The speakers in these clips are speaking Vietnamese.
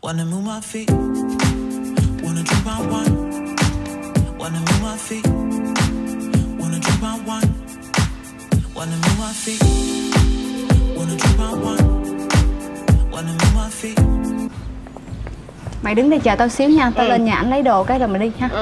Wanna move my feet, wanna drink my wine. Wanna move my feet, wanna drink my wine. Wanna move my feet, wanna drink my wine. Wanna move my feet. Mày đứng đây chờ tao xíu nha, tao lên nhà anh lấy đồ cái rồi mày đi ha.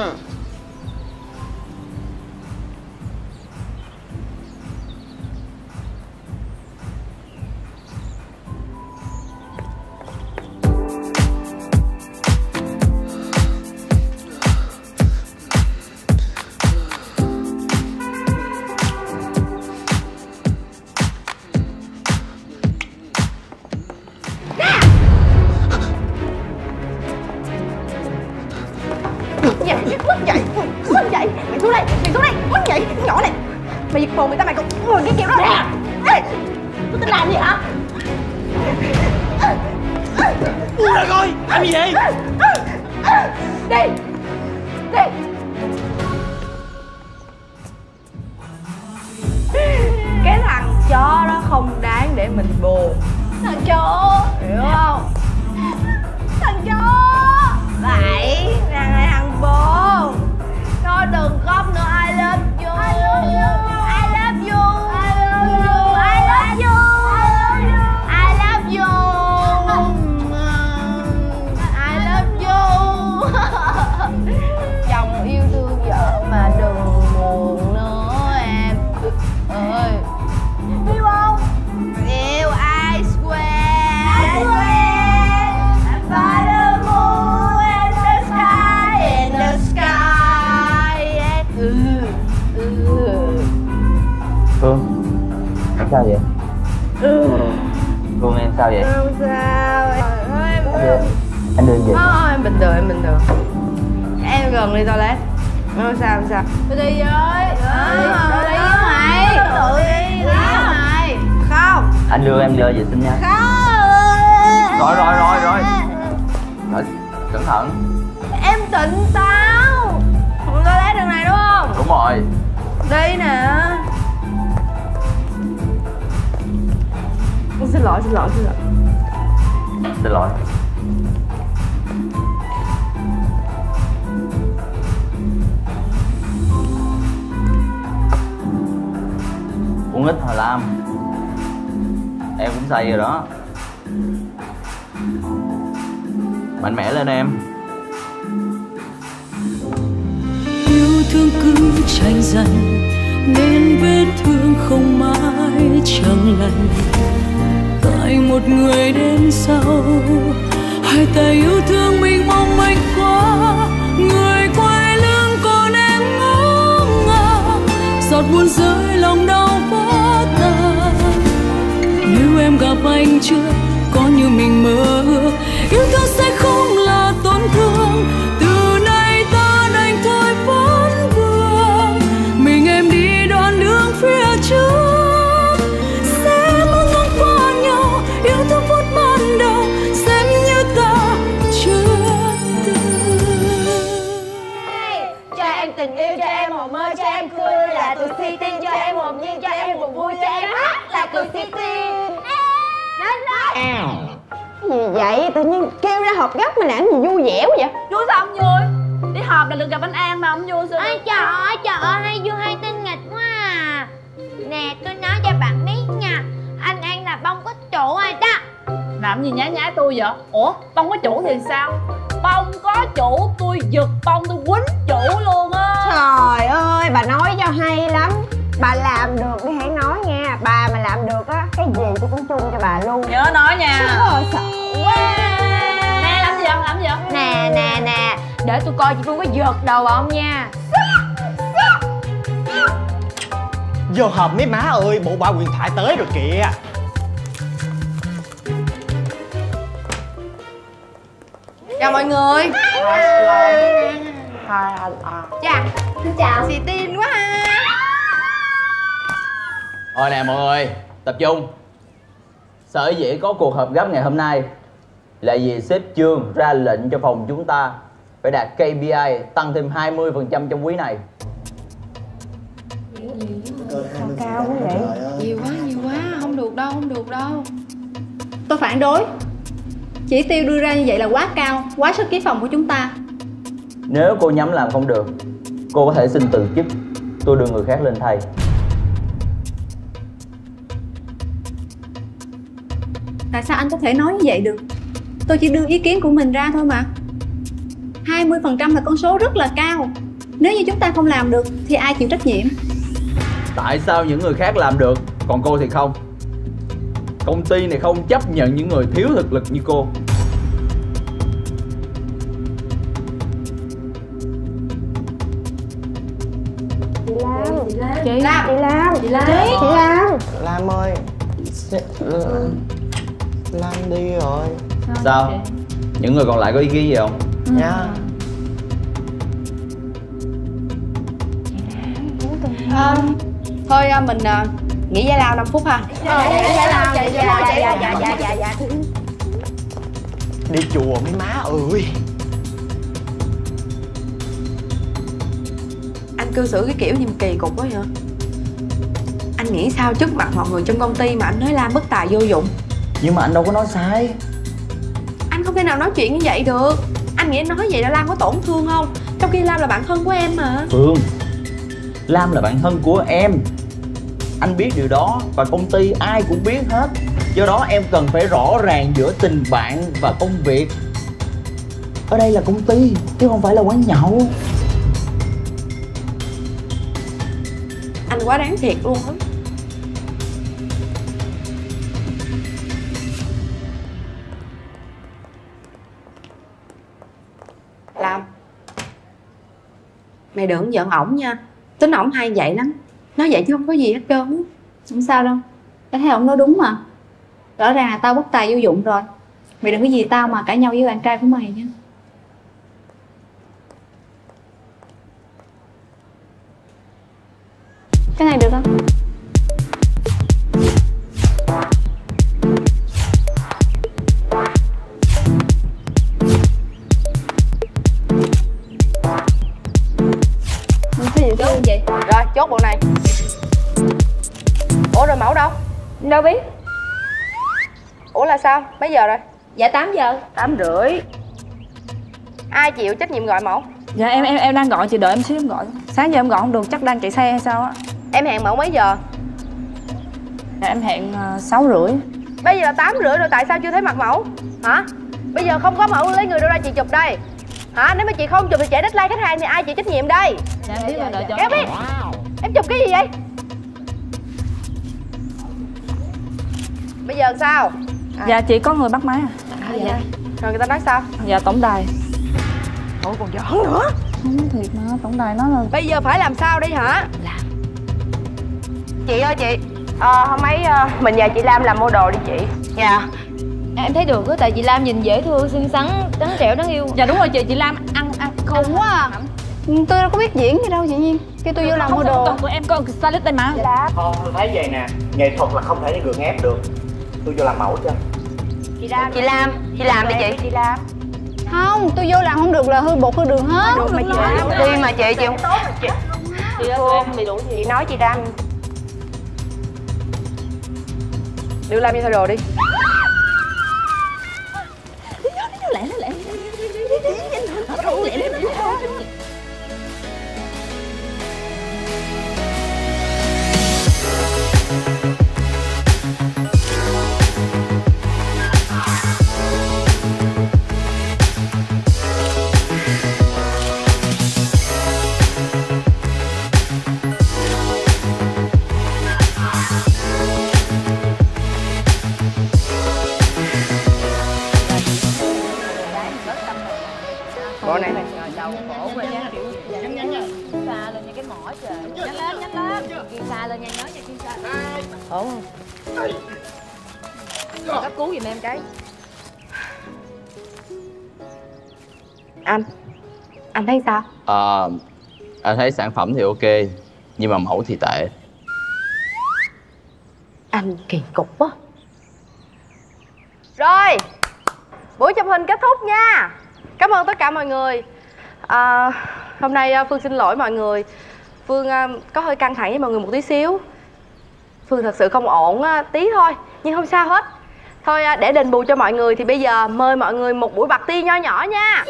Mày giật bồn người ta, mày còn người cái kiểu đó nè. Ê, tôi tính làm gì hả? Buông ra coi, làm gì vậy? Đi, đi. Cái thằng chó đó không đáng để mình buồn. Thằng chó, hiểu không? Thằng chó. Vậy, thằng này thằng bồ. Nó đừng khóc nữa, I love you. I love you. I love you. I love you. I love you. I love you. Chồng yêu thương vợ mà đừng buồn nữa em ơi. Yêu không? Yêu, I swear. I swear. By the moon and the sky, and the sky. Phương, em sao vậy? Phương em sao vậy? Không sao. Anh đưa em về. Em bình thường, em bình thường. Em gần đi toilet. Không sao, không sao. Tôi đi với. Tôi đi với mày. Tự đi với mày. Không. Anh đưa em về vệ sinh nha. Không. Rồi. Cẩn thận. Em tỉnh táo. Toilet đường này đúng không? Đúng rồi. Đi nè. Xin lỗi. Xin lỗi. Uống ít hồi Lam. Em cũng say rồi đó. Mạnh mẽ lên em. Yêu thương cứ tranh giành nên vết thương không mãi chẳng lành. Tại một người đến sau, hai tay yêu thương mình mong manh quá. Người quay lưng còn em ngỡ ngàng, giọt buồn rơi lòng đau vỡ tan. Nếu em gặp anh chưa có như mình mơ ước, yêu thương sẽ không là tổn thương. Từ nay ta đành thôi vấn vương, mình em đi đoạn đường phía trước. Sẽ mong ngóng qua nhau, yêu thương phút ban đầu, xem như ta chưa từng. Cho em tình yêu, cho em mộng mơ, cho em cười là từ si tin, cho em hồn nhiên, cho em buồn vui, cho em hát là từ si tin. Đến đó. Gì vậy? Tự nhiên kêu ra họp gấp mà làm gì vui vẻ quá vậy? Vui sao không vui? Đi họp là được gặp anh An mà không vui sao? Ôi trời ơi, hay vui hay tinh nghịch quá à. Nè, tôi nói cho bạn biết nha, anh An là bông có chủ rồi đó. Làm gì nhái nhái tôi vậy? Ủa, bông có chủ thì sao? Bông có chủ, tôi giật bông, tôi quýnh chủ luôn á. Trời ơi, bà nói cho hay lắm. Bà làm được đi hãy nói nha. Bà mà làm được á, cái gì tôi cũng chung cho bà luôn. Nhớ nói nha. Sợ quá. Nè, làm gì vậy? Nè, để tôi coi chị Phương có giật đầu bà không nha. Vô hòm mấy má ơi, bộ ba huyền thoại tới rồi kìa. Chào mọi người. Chà, xin chào. Chị Tiên quá ha. Thôi nè mọi người, tập trung. Sở dĩ có cuộc họp gấp ngày hôm nay là vì sếp Trương ra lệnh cho phòng chúng ta phải đạt KPI tăng thêm 20% trong quý này. Cao quá vậy? Nhiều quá, không được đâu. Tôi phản đối. Chỉ tiêu đưa ra như vậy là quá cao, quá sức ký phòng của chúng ta. Nếu cô nhắm làm không được, cô có thể xin từ chức, tôi đưa người khác lên thay. Tại sao anh có thể nói như vậy được? Tôi chỉ đưa ý kiến của mình ra thôi mà. 20% là con số rất là cao. Nếu như chúng ta không làm được thì ai chịu trách nhiệm? Tại sao những người khác làm được, còn cô thì không? Công ty này không chấp nhận những người thiếu thực lực như cô. Chị Lam. Lam ơi, Lam đi rồi. Sao? Những người còn lại có ý kiến gì không? Nha. Thôi mình nghỉ giải lao 5 phút ha. Dạ. Đi chùa mấy má ơi. Anh cư xử cái kiểu như kỳ cục quá vậy. Anh nghĩ sao trước mặt mọi người trong công ty mà anh nói Lam bất tài vô dụng? Nhưng mà anh đâu có nói sai. Anh không thể nào nói chuyện như vậy được. Anh nghĩ anh nói vậy là Lam có tổn thương không? Trong khi Lam là bạn thân của em mà. Phương, Lam là bạn thân của em. Anh biết điều đó và công ty ai cũng biết hết. Do đó em cần phải rõ ràng giữa tình bạn và công việc. Ở đây là công ty chứ không phải là quán nhậu. Anh quá đáng thiệt luôn á. Lam, mày đừng giận ổng nha. Tính ổng hay vậy lắm. Nói vậy chứ không có gì hết trơn. Không sao đâu. Tao thấy ông nói đúng mà. Rõ ràng là tao bất tài vô dụng rồi. Mày đừng có gì tao mà cãi nhau với bạn trai của mày nha. Cái này được không? Cái gì đúng vậy? Rồi, chốt bộ này. Ủa rồi mẫu đâu? Đâu biết. Ủa là sao? Mấy giờ rồi? Dạ 8 giờ. 8 rưỡi. Ai chịu trách nhiệm gọi mẫu? Dạ em đang gọi, chị đợi em xíu em gọi. Sáng giờ em gọi không được, chắc đang chạy xe hay sao á. Em hẹn mẫu mấy giờ? Dạ em hẹn 6 rưỡi. Bây giờ là 8 rưỡi rồi, tại sao chưa thấy mặt mẫu? Hả? Bây giờ không có mẫu lấy người đâu ra chị chụp đây? Hả? Nếu mà chị không chụp thì trễ deadline khách hàng thì ai chịu trách nhiệm đây? Dạ em biết rồi, đợi cho. Em biết. Em chụp cái gì vậy? Bây giờ sao? Dạ chị có người bắt máy à? Dạ. Rồi người ta nói sao? Dạ tổng đài. Ủa còn giỡn nữa. Không thiệt mà, tổng đài nói là Bây giờ phải làm sao đây hả? Chị ơi chị, hôm ấy mình nhờ chị Lam làm mua đồ đi chị. Dạ. Em thấy được á, tại chị Lam nhìn dễ thương, xinh xắn, trắng trẻo, đáng yêu. dạ đúng rồi chị Lam ăn Khùng quá à. Tôi đâu có biết diễn gì đâu chị Nhiên. Kêu tôi vô làm mua đồ. Tụi em có stylist đây mà. Thôi tôi thấy vậy nè, nghệ thuật là không thể gượng ép được. Tôi vô làm mẫu cho. Chị làm đi chị. Chị Lam. Không, tôi vô làm không được là hư bột hư đường hết. Được mà chị. Đi mà chị không. Chị ơi tụi em bị đủ gì? Chị nói chị Lam. Đưa Lam đi thay đồ đi. Bộ này. Ổn không? Cấp cứu giùm em cái. Anh thấy sao? Anh thấy sản phẩm thì ok, nhưng mà mẫu thì tệ. Anh kỳ cục quá. Rồi, buổi chụp hình kết thúc nha. Cảm ơn tất cả mọi người. Hôm nay Phương xin lỗi mọi người. Phương có hơi căng thẳng với mọi người một tí xíu. Phương thật sự không ổn tí thôi, nhưng không sao hết. Thôi để đền bù cho mọi người thì bây giờ mời mọi người một buổi party nho nhỏ nha.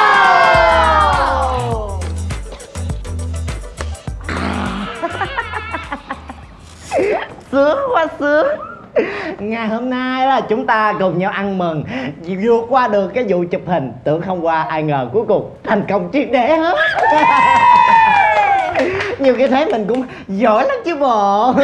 Sướng quá sướng. Ngày hôm nay là chúng ta cùng nhau ăn mừng vượt qua được cái vụ chụp hình. Tưởng không qua, ai ngờ cuối cùng thành công triệt để hết. Nhiều cái thế mình cũng giỏi lắm chứ bộ.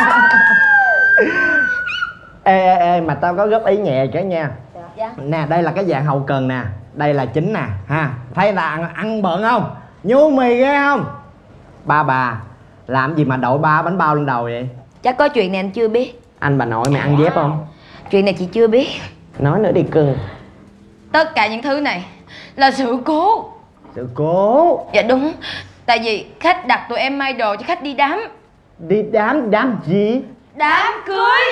Ê, mà tao có góp ý nhẹ cái nha. Dạ. Nè, đây là cái dạng hậu cần nè. Đây là chính nè ha. Thấy là ăn bận không? Nhu mì ghê không? Ba bà làm gì mà đội 3 bánh bao lên đầu vậy? Chắc có chuyện này anh chưa biết. Anh bà nội mày ăn dép không? Chuyện này chị chưa biết. Nói nữa đi cưng. Tất cả những thứ này là sự cố. Sự cố? Dạ đúng. Tại vì khách đặt tụi em may đồ cho khách đi đám. Đi đám? Đám gì? Đám cưới.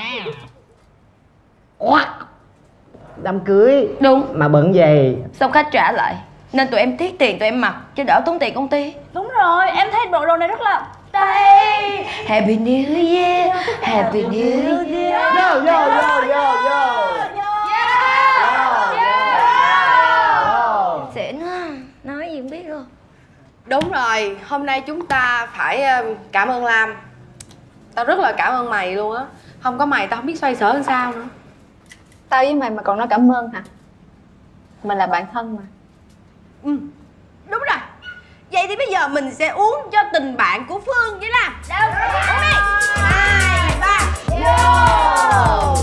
Đám cưới? Đúng. Mà bận gì? Xong khách trả lại nên tụi em tiếc tiền tụi em mặc chứ đỡ tốn tiền công ty. Đúng rồi, em thấy bộ đồ này rất là Tây. Happy New Year, Happy New Year. Yo. Xịn quá, nói gì không biết luôn. Đúng rồi, hôm nay chúng ta phải cảm ơn Lam. Tao rất là cảm ơn mày luôn á. Không có mày tao không biết xoay sở làm sao nữa. Tao với mày mà còn nói cảm ơn hả? Mình là bạn thân mà. Đúng rồi. Vậy thì bây giờ mình sẽ uống cho tình bạn của Phương với Lam. Đâu? Uống đi. 2, 3. Vô.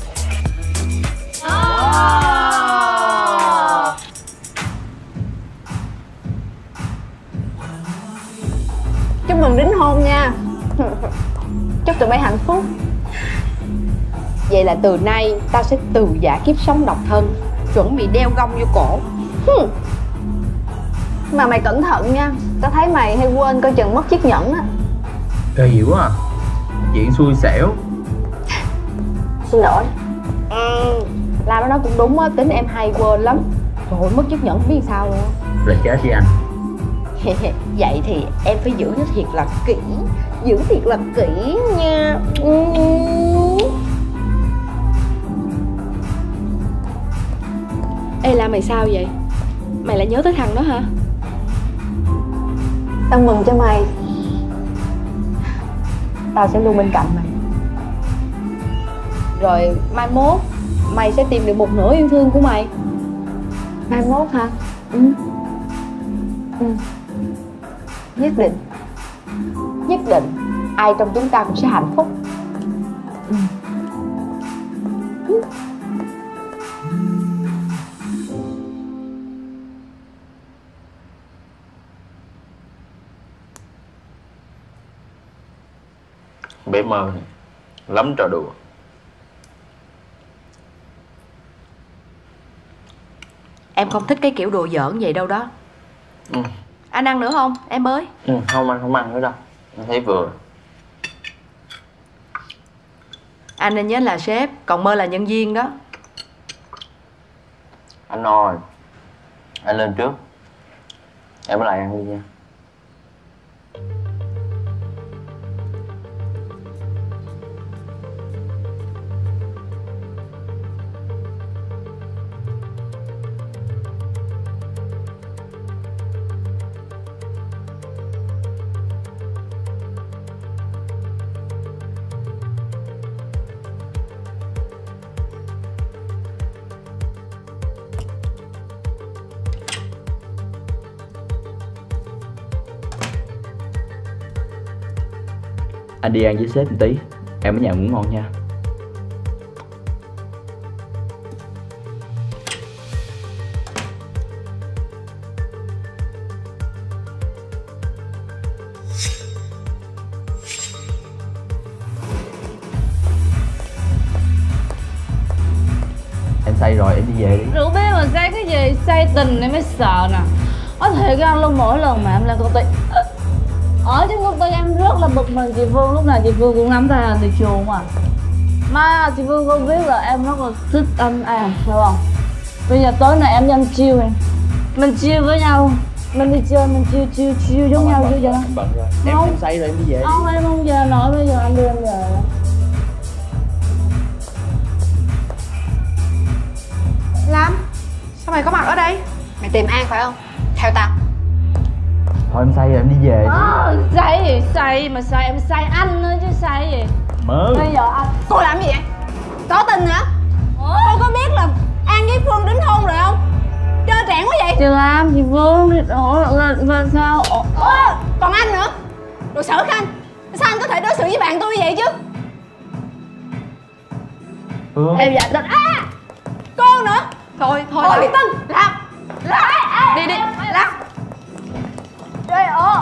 Chúc mừng đính hôn nha. Chúc tụi bay hạnh phúc. Vậy là từ nay tao sẽ từ giả kiếp sống độc thân, chuẩn bị đeo gông vô cổ. Mà mày cẩn thận nha. Tao thấy mày hay quên coi chừng mất chiếc nhẫn á. Kỳ quá à. Chuyện xui xẻo. Xin lỗi. Lam nó nói cũng đúng á, tính em hay quên lắm. Trời ơi, mất chiếc nhẫn không biết sao luôn. Là chết với anh. Vậy thì em phải giữ nó thiệt là kỹ. Giữ thiệt là kỹ nha. Ê Lam, mày sao vậy? Mày lại nhớ tới thằng đó hả? Tao mừng cho mày. Tao sẽ luôn bên cạnh mày. Rồi mai mốt mày sẽ tìm được một nửa yêu thương của mày. Mai mốt hả? Nhất định. Nhất định ai trong chúng ta cũng sẽ hạnh phúc. Bé mơ lắm trò đùa. Em không thích cái kiểu đùa giỡn vậy đâu đó. Anh ăn nữa không? Em ơi. Không, anh không ăn nữa đâu. Anh thấy vừa. Anh nên nhớ là sếp, còn Mơ là nhân viên đó. Anh no rồi. Anh lên trước. Em ở lại ăn đi nha. Anh đi ăn với sếp một tí. Em ở nhà ngủ ngon nha. Em say rồi, em đi về đi. Rượu bia mà say cái gì? Say tình em mới sợ nè. Có thiệt ăn luôn, mỗi lần mà em lên công ty ở trên công ty em rất là bực mình. Chị Phương lúc nào chị Phương cũng nắm tay anh thì chuồng à. Mà chị Phương không biết là em rất là thích anh hiểu không? Bây giờ tối nay em nhanh chill này. Mình chill với nhau. Mình đi chơi, mình chill giống nhau chứ vậy. Em bận rồi. Em say rồi, em đi về đi. Không, em không về nổi, bây giờ anh đưa em về. Lam, sao mày có mặt ở đây? Mày tìm An phải không? Theo tao. Thôi em say rồi, em đi về. Say gì say mà say, em say anh nữa chứ say gì. Mơ. Bây giờ anh Cô làm gì vậy? Có tin hả? Cô có biết là An với Phương đính hôn rồi không? Trơ trẽn quá vậy. chị làm chị Phương là sao? Còn anh nữa. Đồ sở khanh. Sao anh có thể đối xử với bạn tôi như vậy chứ? Em dạ định Cô nữa. Thôi Thôi Việt Tân. Làm. đi Lam. trời ơi.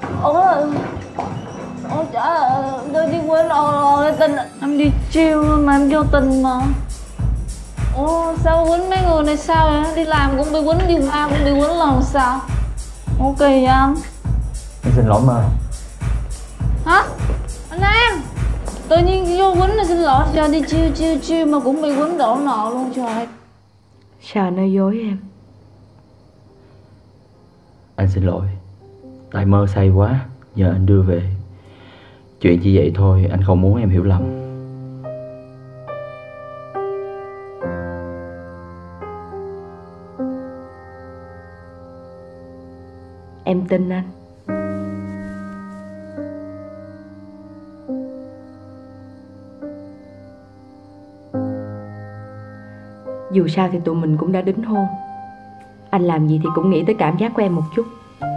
Ôi trời ơi, tôi đi quên rồi tình. Em đi chiêu mà em vô tình mà. Sao quýnh mấy người này sao vậy? Đi làm cũng bị quýnh, đi qua cũng bị quýnh lần sao? Ok vậy anh? Em xin lỗi Mơ. Hả? Anh An, tự nhiên vô quýnh là xin lỗi, giờ đi chiêu mà cũng bị quýnh đổ nợ luôn trời. Sao nói dối em? Anh xin lỗi. Tại Mơ say quá, nhờ anh đưa về. Chuyện chỉ vậy thôi, anh không muốn em hiểu lầm. Em tin anh. Dù sao thì tụi mình cũng đã đính hôn. Anh làm gì thì cũng nghĩ tới cảm giác của em một chút.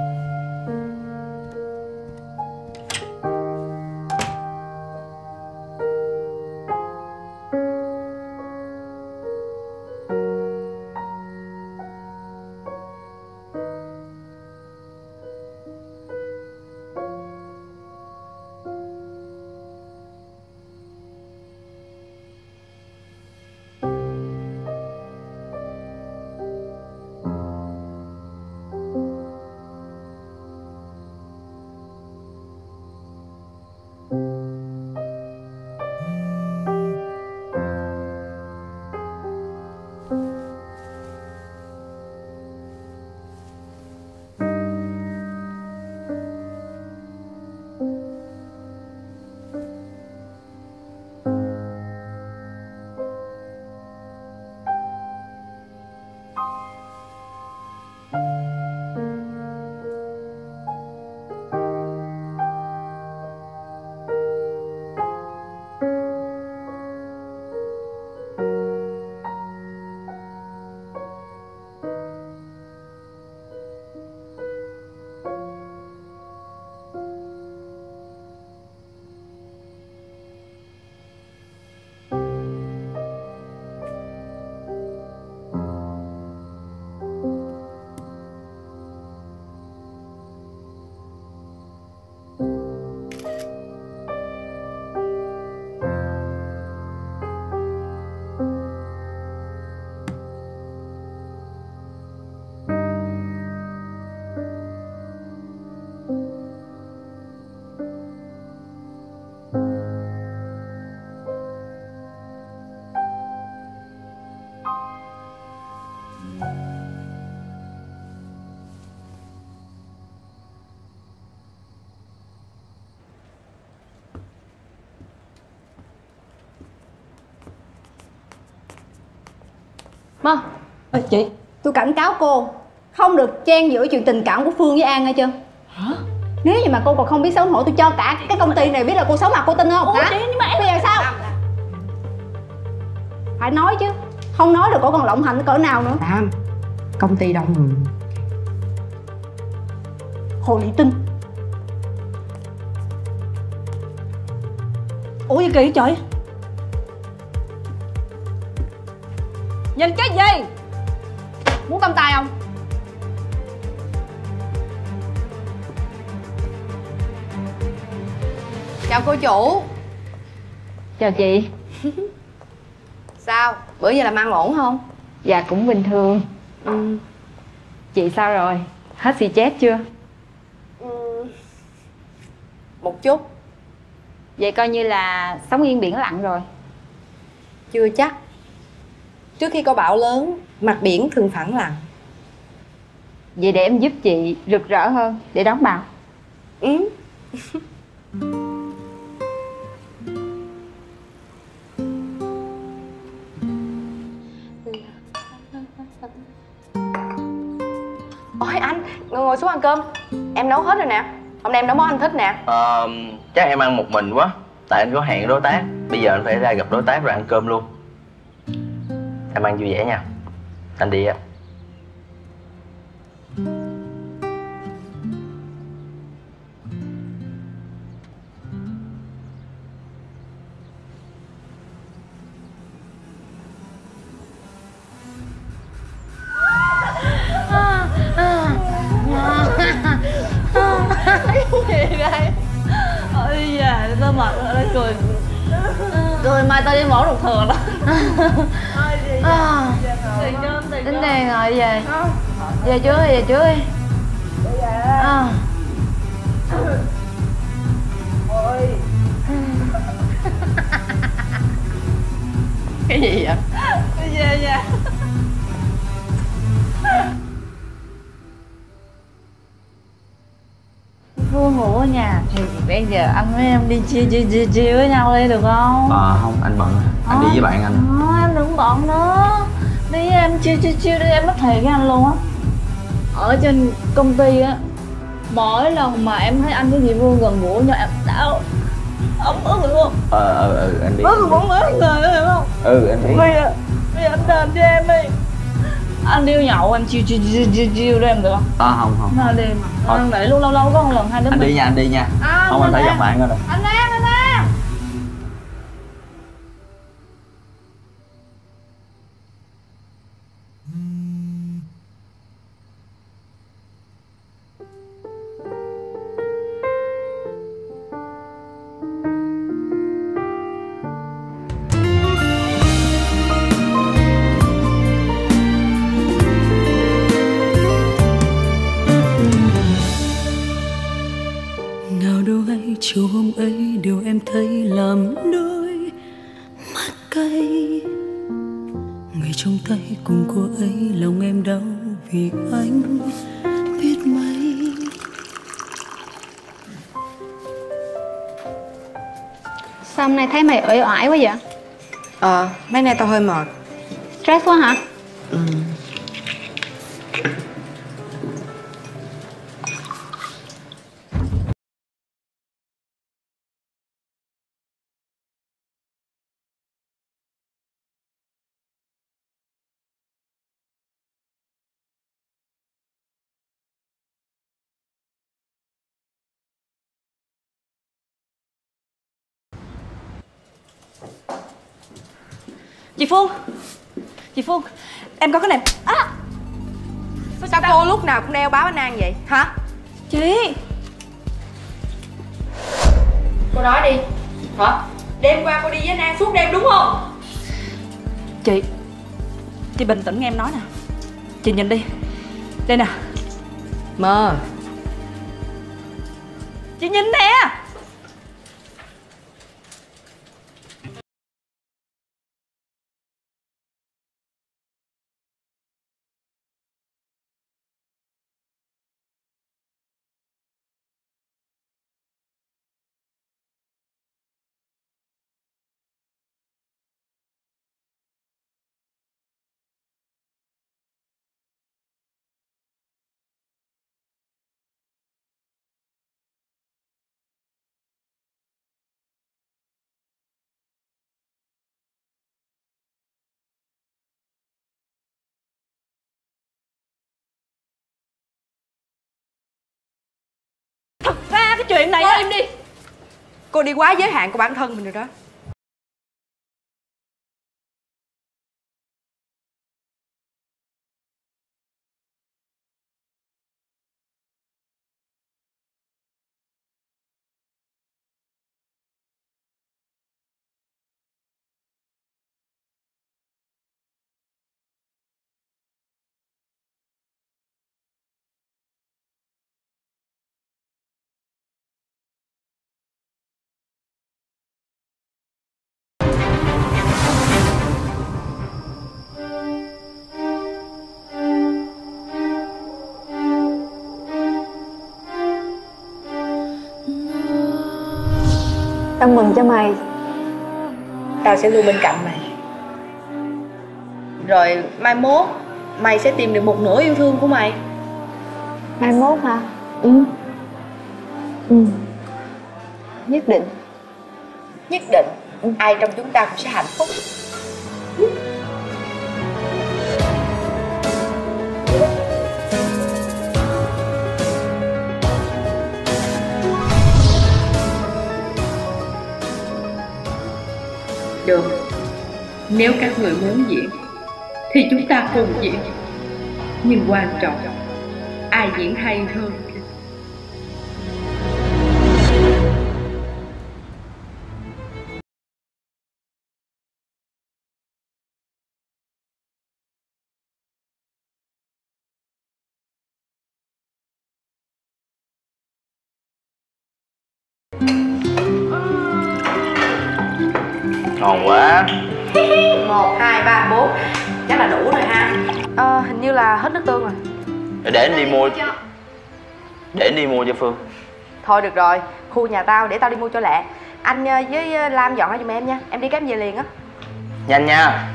Mơ. Chị, tôi cảnh cáo cô không được chen giữa chuyện tình cảm của Phương với An nghe chưa? Hả? Nếu như mà cô còn không biết xấu hổ, tôi cho cả cái công ty này biết là cô xấu mặt, cô tin không? Hả? Nhưng mà em... Bây giờ sao? Phải nói chứ. Không nói được cô còn lộng hành cỡ nào nữa. Lam, công ty đông người. Hồ Thị Tinh. Ủa gì kỳ trời? Nhìn cái gì? Muốn tăm tay không? Chào cô chủ. Chào chị. Sao? Bữa giờ làm ăn ổn không? Dạ cũng bình thường. Chị sao rồi? Hết xì chết chưa? Một chút. Vậy coi như là sống yên biển lặng rồi. Chưa chắc. Trước khi có bão lớn, mặt biển thường phẳng lặng. Vậy để em giúp chị rực rỡ hơn để đón bão. Ôi anh, ngồi xuống ăn cơm. Em nấu hết rồi nè. Hôm nay em nấu món anh thích nè. Chắc em ăn một mình quá. Tại anh có hẹn đối tác. Bây giờ anh phải ra gặp đối tác rồi ăn cơm luôn. Em ăn vui vẻ nha. Anh đi á. Gì đây? Ôi già, tao mệt rồi, nó cười. Cười mai tao đi mổ ruột thừa đó. Tính đèn rồi, về. Về trước đi, về trước đi. Cái gì vậy? Về nha. Phương ngủ ở nhà thì bây giờ anh với em đi chill với nhau đi được không? Không, anh bận. Anh đi với bạn anh. Em đừng bận nữa. Đi với em chill đi, em nói thiệt với anh luôn á. Ở trên công ty á, mỗi lần mà em thấy anh với chị Phương gần gũi nhau em đau ấm ức được không? Anh đi. Ức cũng ức rồi hiểu không? Anh đi. Bây giờ anh đền cho em đi. Anh đi nhậu em chill với em được không? Không. Nó đi mà. Anh để lâu lâu có một lần hai đứa Anh mình. đi nha, anh đi nha. Không, anh phải gặp bạn rồi. Anh em. Nào đâu hay chiều hôm ấy điều em thấy làm đôi mắt cay. Người trong tay cùng cô ấy lòng em đau vì anh biết mấy. Sao hôm nay thấy mày uể oải quá vậy? Mấy nay tao hơi mệt. Stress quá hả? Chị Phương, em có cái này. Sao cô lúc nào cũng đeo báo anh An vậy hả? Chị. Cô nói đi. Hả? Đêm qua cô đi với anh An suốt đêm đúng không? Chị bình tĩnh nghe em nói nè. Chị nhìn đi. Đây nè. Mơ. Chị nhìn nè. Cái chuyện này em đi. Cô đi quá giới hạn của bản thân mình rồi đó. Tao mừng cho mày. Tao sẽ luôn bên cạnh mày. Rồi mai mốt mày sẽ tìm được một nửa yêu thương của mày. Mai mốt hả? Nhất định. Nhất định ai trong chúng ta cũng sẽ hạnh phúc. Được, nếu các người muốn diễn thì chúng ta cùng diễn. Nhưng quan trọng ai diễn hay hơn. Ngon quá. 1, 2, 3, 4 chắc là đủ rồi ha. Hình như là hết nước tương rồi. Để anh đi mua. Để anh đi mua cho Phương. Thôi được rồi, khu nhà tao để tao đi mua cho lẹ. Anh với Lam dọn ra giùm em nha. Em đi cái em về liền á. Nhanh nha.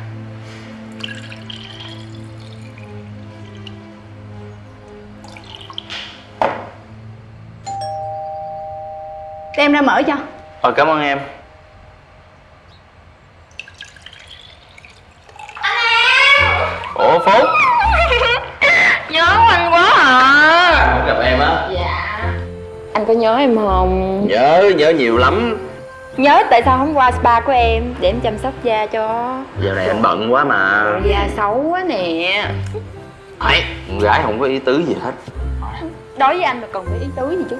Để em ra mở cho. Cảm ơn em. Ủa Phúc. Nhớ anh quá à. Muốn gặp em á. Dạ. Anh có nhớ em không? Nhớ nhiều lắm. Nhớ tại sao không qua spa của em để em chăm sóc da cho. Giờ này anh bận quá mà. Da xấu quá nè. Ấy, con gái không có ý tứ gì hết. Đối với anh mà còn phải ý tứ gì chứ.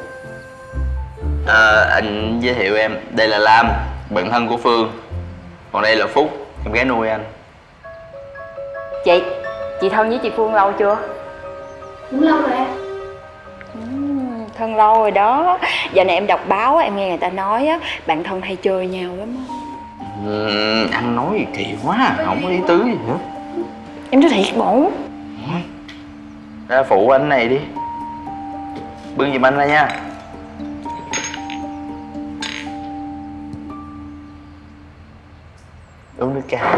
Anh giới thiệu em, đây là Lam, bạn thân của Phương. Còn đây là Phúc, em gái nuôi anh. Chị thân với chị Phương lâu chưa? Cũng lâu rồi em. Thân lâu rồi đó. Giờ này em đọc báo em nghe người ta nói á, bạn thân hay chơi nhau lắm á. Anh nói gì kỳ quá, không có ý tứ gì nữa. Em nói thiệt bộ. Ra phụ anh này đi. Bưng giùm anh ra nha. Uống nước cam.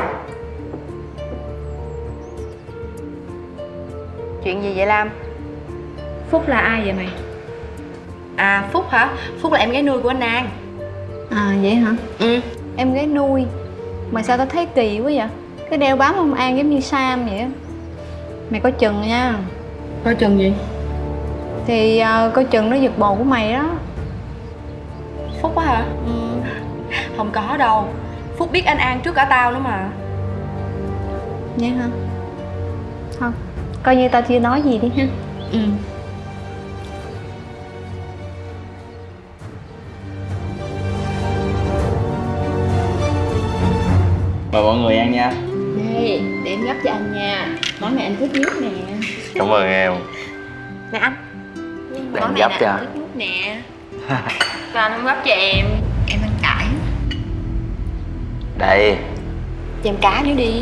Chuyện gì vậy Lam? Phúc là ai vậy mày? À Phúc hả? Phúc là em gái nuôi của anh An. À vậy hả? Ừ. Em gái nuôi. Mà sao tao thấy kỳ quá vậy? Cái đeo bám ông An giống như Sam vậy á. Mày coi chừng nha. Coi chừng gì? Thì coi chừng nó giật bồ của mày đó. Phúc á hả? Không có đâu. Phúc biết anh An trước cả tao nữa mà. Vậy hả? Không, coi như tao chưa nói gì đi ha. Mời mọi người ăn nha. Đây, để em gấp cho anh nha. Món này anh thích nhất nè. Cảm ơn em. Nè anh. Để Món em này gấp nè, cho. anh thích nhất nè. Sao anh không gấp cho em? Em ăn cải. Đây. Cho em cá nữa đi.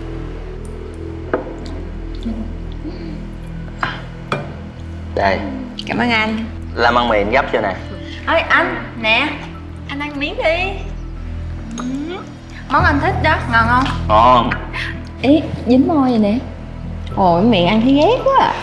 Đây. Cảm ơn anh. Lam ăn mì anh gấp cho nè. Ơi anh, nè. Anh ăn miếng đi. Món anh thích đó, ngon không? Ngon. Ý, dính môi vậy nè. Ôi, miệng ăn thấy ghét quá à.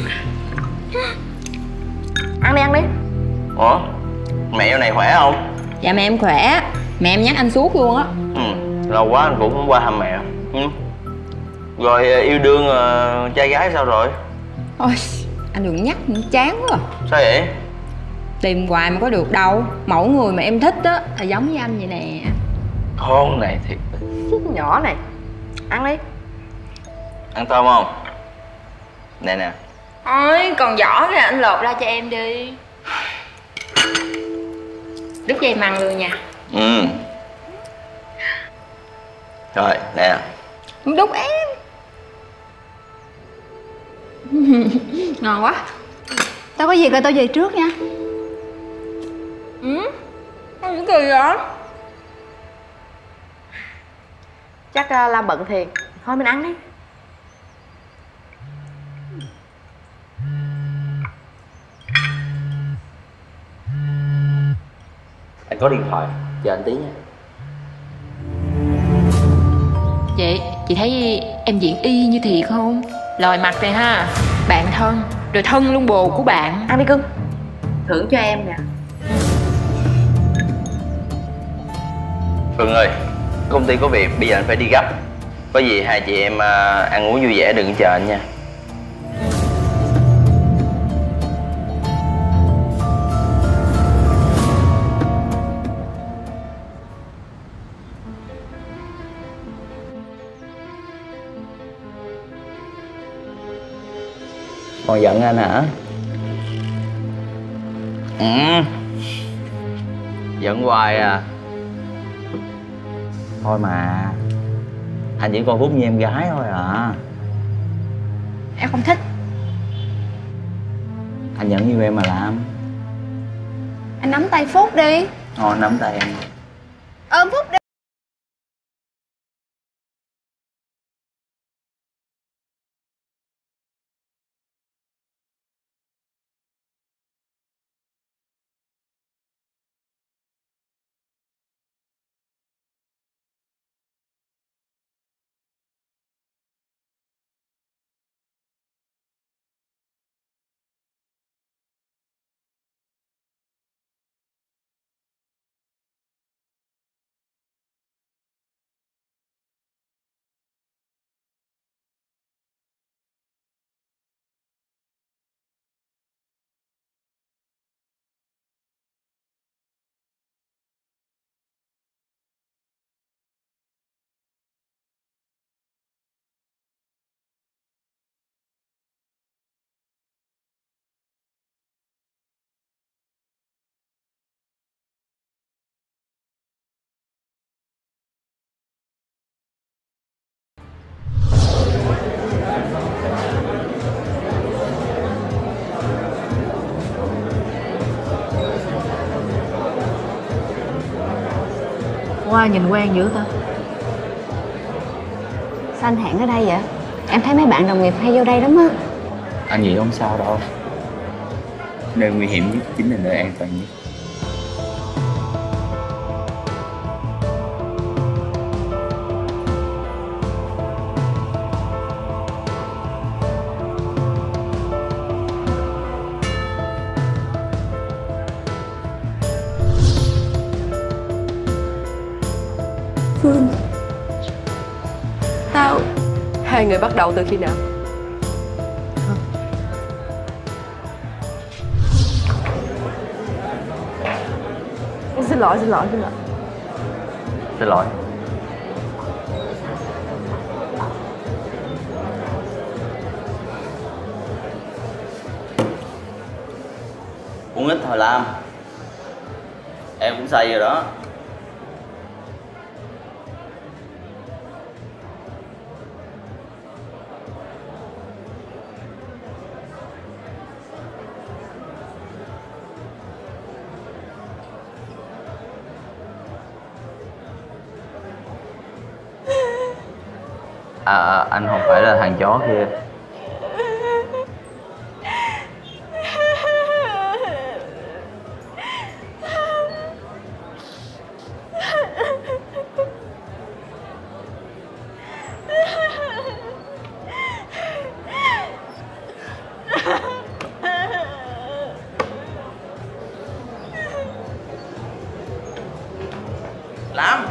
Ăn đi, ăn đi. Ủa? Mẹ dạo này khỏe không? Dạ mẹ em khỏe. Mẹ em nhắc anh suốt luôn á. Lâu quá anh cũng không qua thăm mẹ. Rồi yêu đương trai gái sao rồi? Ôi, anh đừng nhắc nữa, chán quá à. Sao vậy? Tìm hoài mà có được đâu. Mẫu người mà em thích á là giống với anh vậy nè. Con này thiệt. Nhỏ này. Ăn đi. Ăn tôm không? Đây nè. Ôi, còn vỏ kìa, anh lột ra cho em đi. Đứt dây măng luôn nha. Rồi, nè. Đút em. Ngon quá. Tao có việc rồi, tao về trước nha. Không cười vậy? Chắc Lam bận thiệt. Thôi mình ăn đi. Anh có điện thoại, chờ anh tí nha. Chị thấy em diễn y như thiệt không? Lòi mặt này ha. Bạn thân, rồi thân luôn bồ của bạn. Ăn đi cưng, thưởng cho em nè. Phương ơi, công ty có việc, bây giờ anh phải đi gấp. Có gì hai chị em ăn uống vui vẻ, đừng chờ anh nha. Còn giận anh hả? Giận hoài à? Thôi mà, anh chỉ coi Phúc như em gái thôi à. Em không thích. Anh nhẫn như em mà làm. Anh nắm tay Phúc đi. Thôi nắm tay em. Ôm Phúc đi. Hoa nhìn quen dữ ta. Sao anh hẹn ở đây vậy? Em thấy mấy bạn đồng nghiệp hay vô đây lắm á. Anh nghĩ không sao đâu. Nơi nguy hiểm nhất chính là nơi an toàn nhất. Phương, tao... Hai người bắt đầu từ khi nào? Xin lỗi. Xin lỗi. Uống ít thôi Lam. Em cũng say rồi đó. Anh không phải là thằng chó kia. Lam.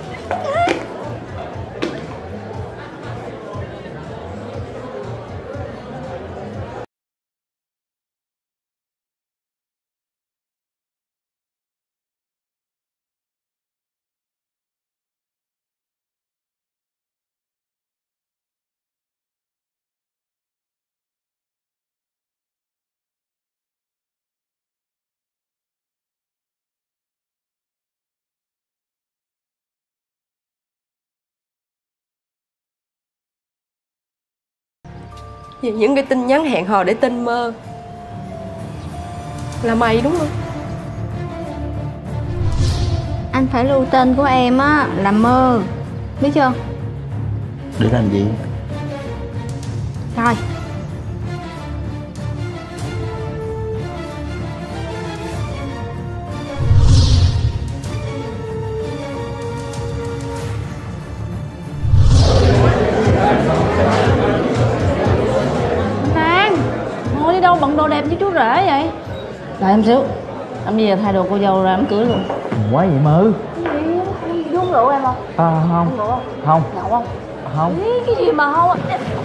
Vì những cái tin nhắn hẹn hò để tinh mơ là mày đúng không? Anh phải lưu tên của em á là Mơ, biết chưa? Để làm gì? Rồi. đâu bận đồ đẹp với chú rể vậy? Đợi em xíu, em về thay đồ cô dâu ra em cưới luôn. Quá vậy Mơ. Cái gì? Chú uống rượu em không? Không. Uống rượu không? Không. Nhậu không? Không. Ý, cái gì mà không?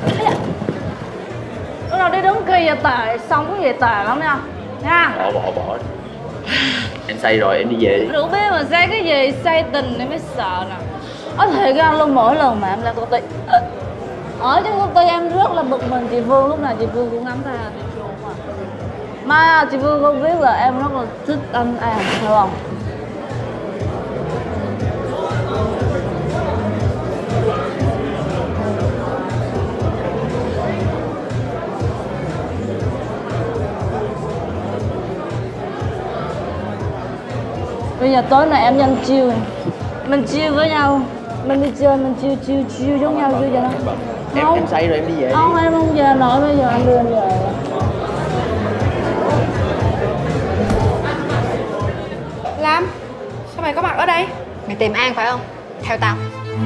Bữa nào đi đứng kia tệ, xong cũng về tệ lắm nha. Nha. Bỏ. Em say rồi, em đi về đi. Rượu bia mà say cái gì, say tình em mới sợ nè. Nói thiệt ra luôn, mỗi lần mà em lên công ty ở trong công ty em rất là bực mình. Chị Phương lúc nào chị Phương cũng ngắm tay chị Phương mà. Mà chị Phương không biết là em rất là thích anh An, hiểu không? Bây giờ tối nay em nhanh chill. Mình chill với nhau. Mình đi chơi, mình chill giống nhau chưa vậy đó. Em say rồi, em đi về đi. Không, em không về nổi, bây giờ em đưa em về. Lam, sao mày có mặt ở đây? Mày tìm An phải không? Theo tao.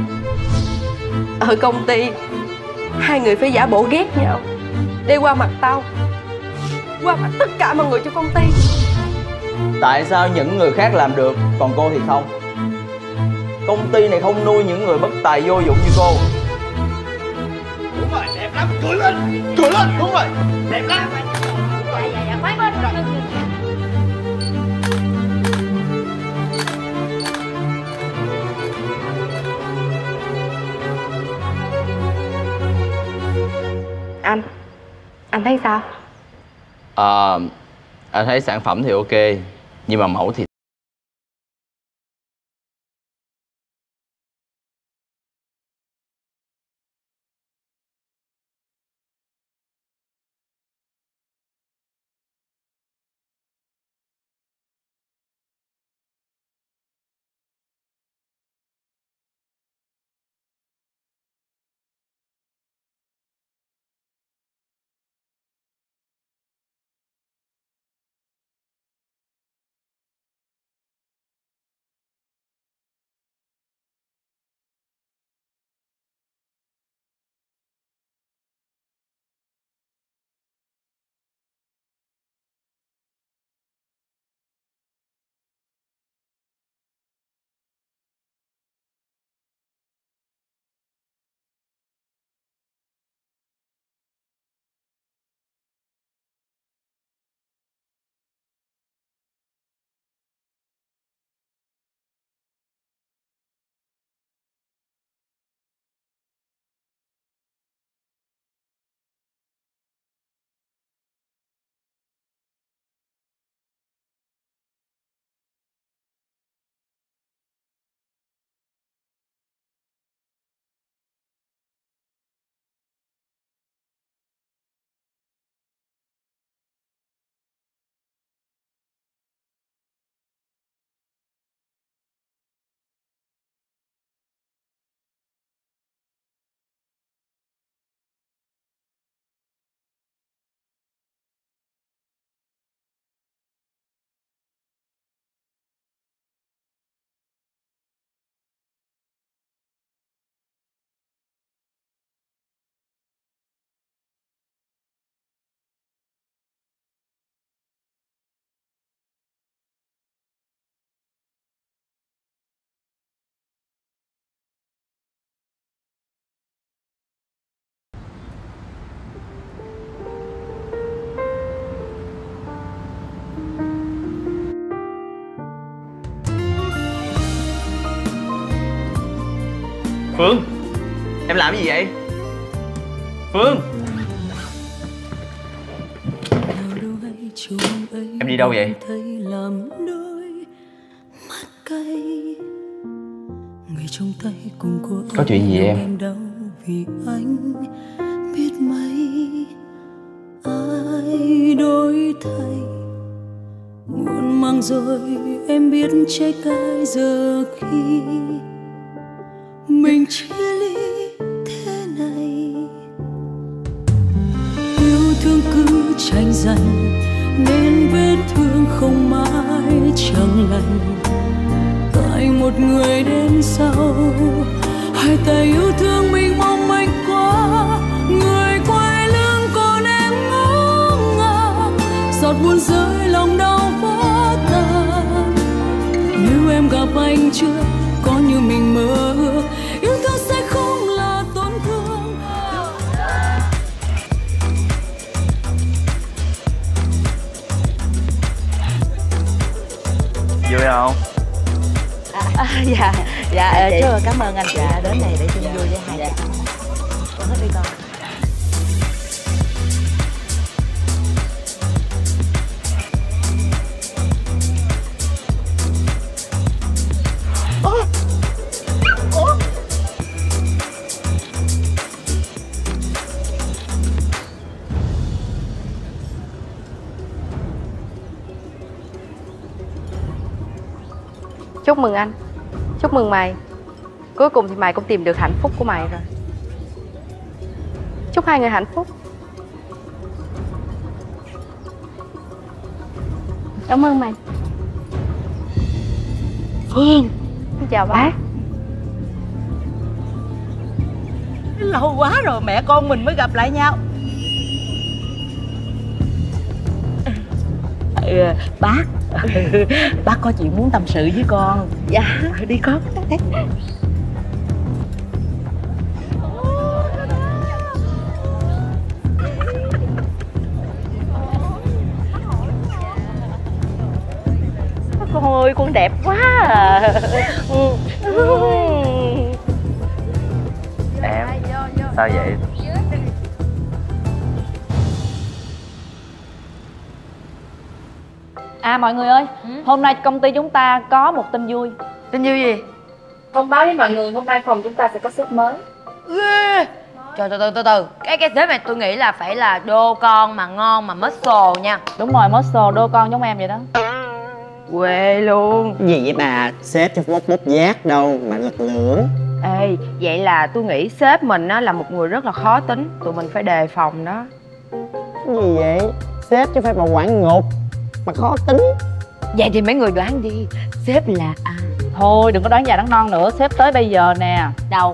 Ở công ty, hai người phải giả bộ ghét nhau để qua mặt tao, qua mặt tất cả mọi người trong công ty. Tại sao những người khác làm được, còn cô thì không? Công ty này không nuôi những người bất tài vô dụng như cô. Đúng rồi, đẹp lắm, cười lên, đúng rồi, đẹp lắm. Dạ, khoan bên rồi. Anh thấy sao? Anh thấy sản phẩm thì ok, nhưng mà mẫu thì... Phương, em làm cái gì vậy? Phương, em đi đâu vậy? Có chuyện gì em? Vì anh biết mấy ai đổi thay muộn màng rồi, em biết trách ai giờ khi mình chia ly thế này. Yêu thương cứ tranh giành nên vết thương không mãi chẳng lành. Tại một người đến sau, hai tay yêu thương mình mong manh quá, người quay lưng còn em ngỡ ngàng. giọt buồn rơi lòng đau vỡ tan. Nếu em gặp anh chưa có như mình mơ ước, yêu thương sẽ không là tổn thương. Vui không? Dạ cảm ơn anh. Dạ đến này để chung vui với hai chị. Con hết đi con. Chúc mừng anh. Chúc mừng mày. Cuối cùng thì mày cũng tìm được hạnh phúc của mày rồi. Chúc hai người hạnh phúc. Cảm ơn mày. Phương. Chào bác. Lâu quá rồi mẹ con mình mới gặp lại nhau. Bác bác có chuyện muốn tâm sự với con. Dạ đi con. Con ơi con đẹp quá à. Em sao vậy? À mọi người ơi, hôm nay công ty chúng ta có một tin vui. Tin vui gì? Thông báo với mọi người hôm nay phòng chúng ta sẽ có sếp mới. Ghê. Trời từ cái sếp này tôi nghĩ là phải là đô con mà ngon mà muscle nha. Đúng rồi, muscle đô con giống em vậy đó. Quê luôn. Gì vậy bà? Sếp cho bốc giác đâu mà lực lưỡng. Ê, vậy là tôi nghĩ sếp mình á là một người rất là khó tính. Tụi mình phải đề phòng đó. Cái gì vậy? Sếp chứ phải bà quản ngục mà khó tính. Vậy thì mấy người đoán đi, sếp là ai? Thôi đừng có đoán già đoán non nữa, sếp tới bây giờ nè. Đâu.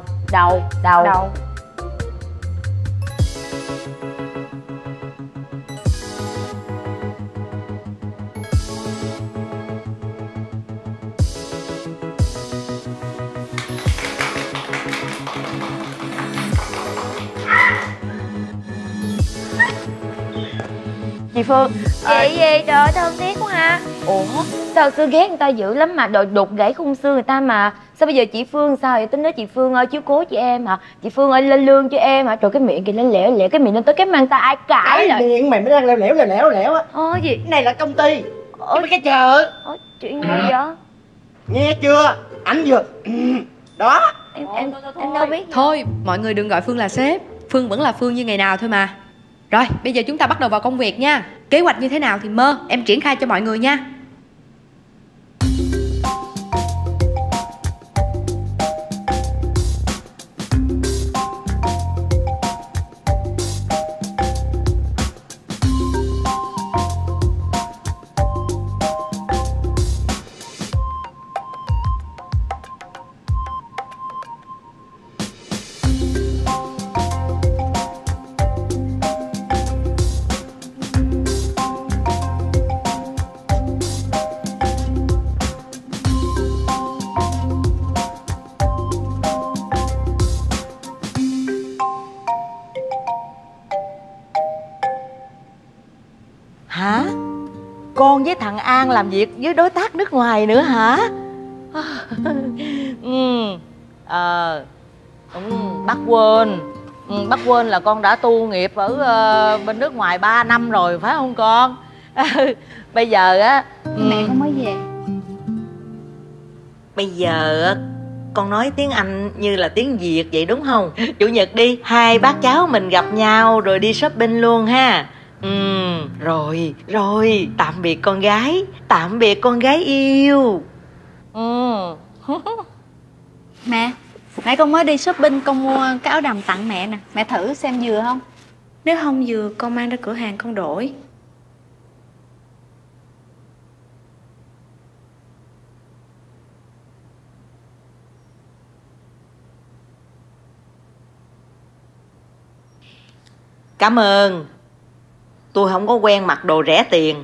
Chị Phương. Chị gì? Trời ơi thân thiết quá ha. Ủa Sao xưa ghét người ta dữ lắm mà đòi đục gãy khung xương người ta mà. Sao bây giờ chị Phương sao vậy? Tính nói chị Phương ơi chiếu cố chị em hả? Chị Phương ơi lên lương cho em hả? Trời cái miệng kìa lên lẻo cái miệng lên tới cái mang ta ai cãi Cái miệng mày mới đang lẻo á. Gì? Cái này là công ty chứ mấy cái chợ. Chuyện gì vậy? Nghe chưa? Ảnh vừa đó. Em đâu biết. Thôi mọi người đừng gọi Phương là sếp. Phương vẫn là Phương như ngày nào thôi mà. Rồi bây giờ chúng ta bắt đầu vào công việc nha. Kế hoạch như thế nào thì Mơ em triển khai cho mọi người nha. hả? Con với thằng An làm việc với đối tác nước ngoài nữa hả? Bác quên là con đã tu nghiệp ở bên nước ngoài 3 năm rồi phải không con? Bây giờ á mẹ con mới về. Bây giờ con nói tiếng Anh như là tiếng Việt vậy đúng không? Chủ nhật đi, hai bác cháu mình gặp nhau rồi đi shopping luôn ha. Rồi, tạm biệt con gái. Tạm biệt con gái yêu. Mẹ, nãy con mới đi shopping, con mua cái áo đầm tặng mẹ nè. Mẹ thử xem vừa không? Nếu không vừa con mang ra cửa hàng con đổi. Cảm ơn. Tôi không có quen mặc đồ rẻ tiền.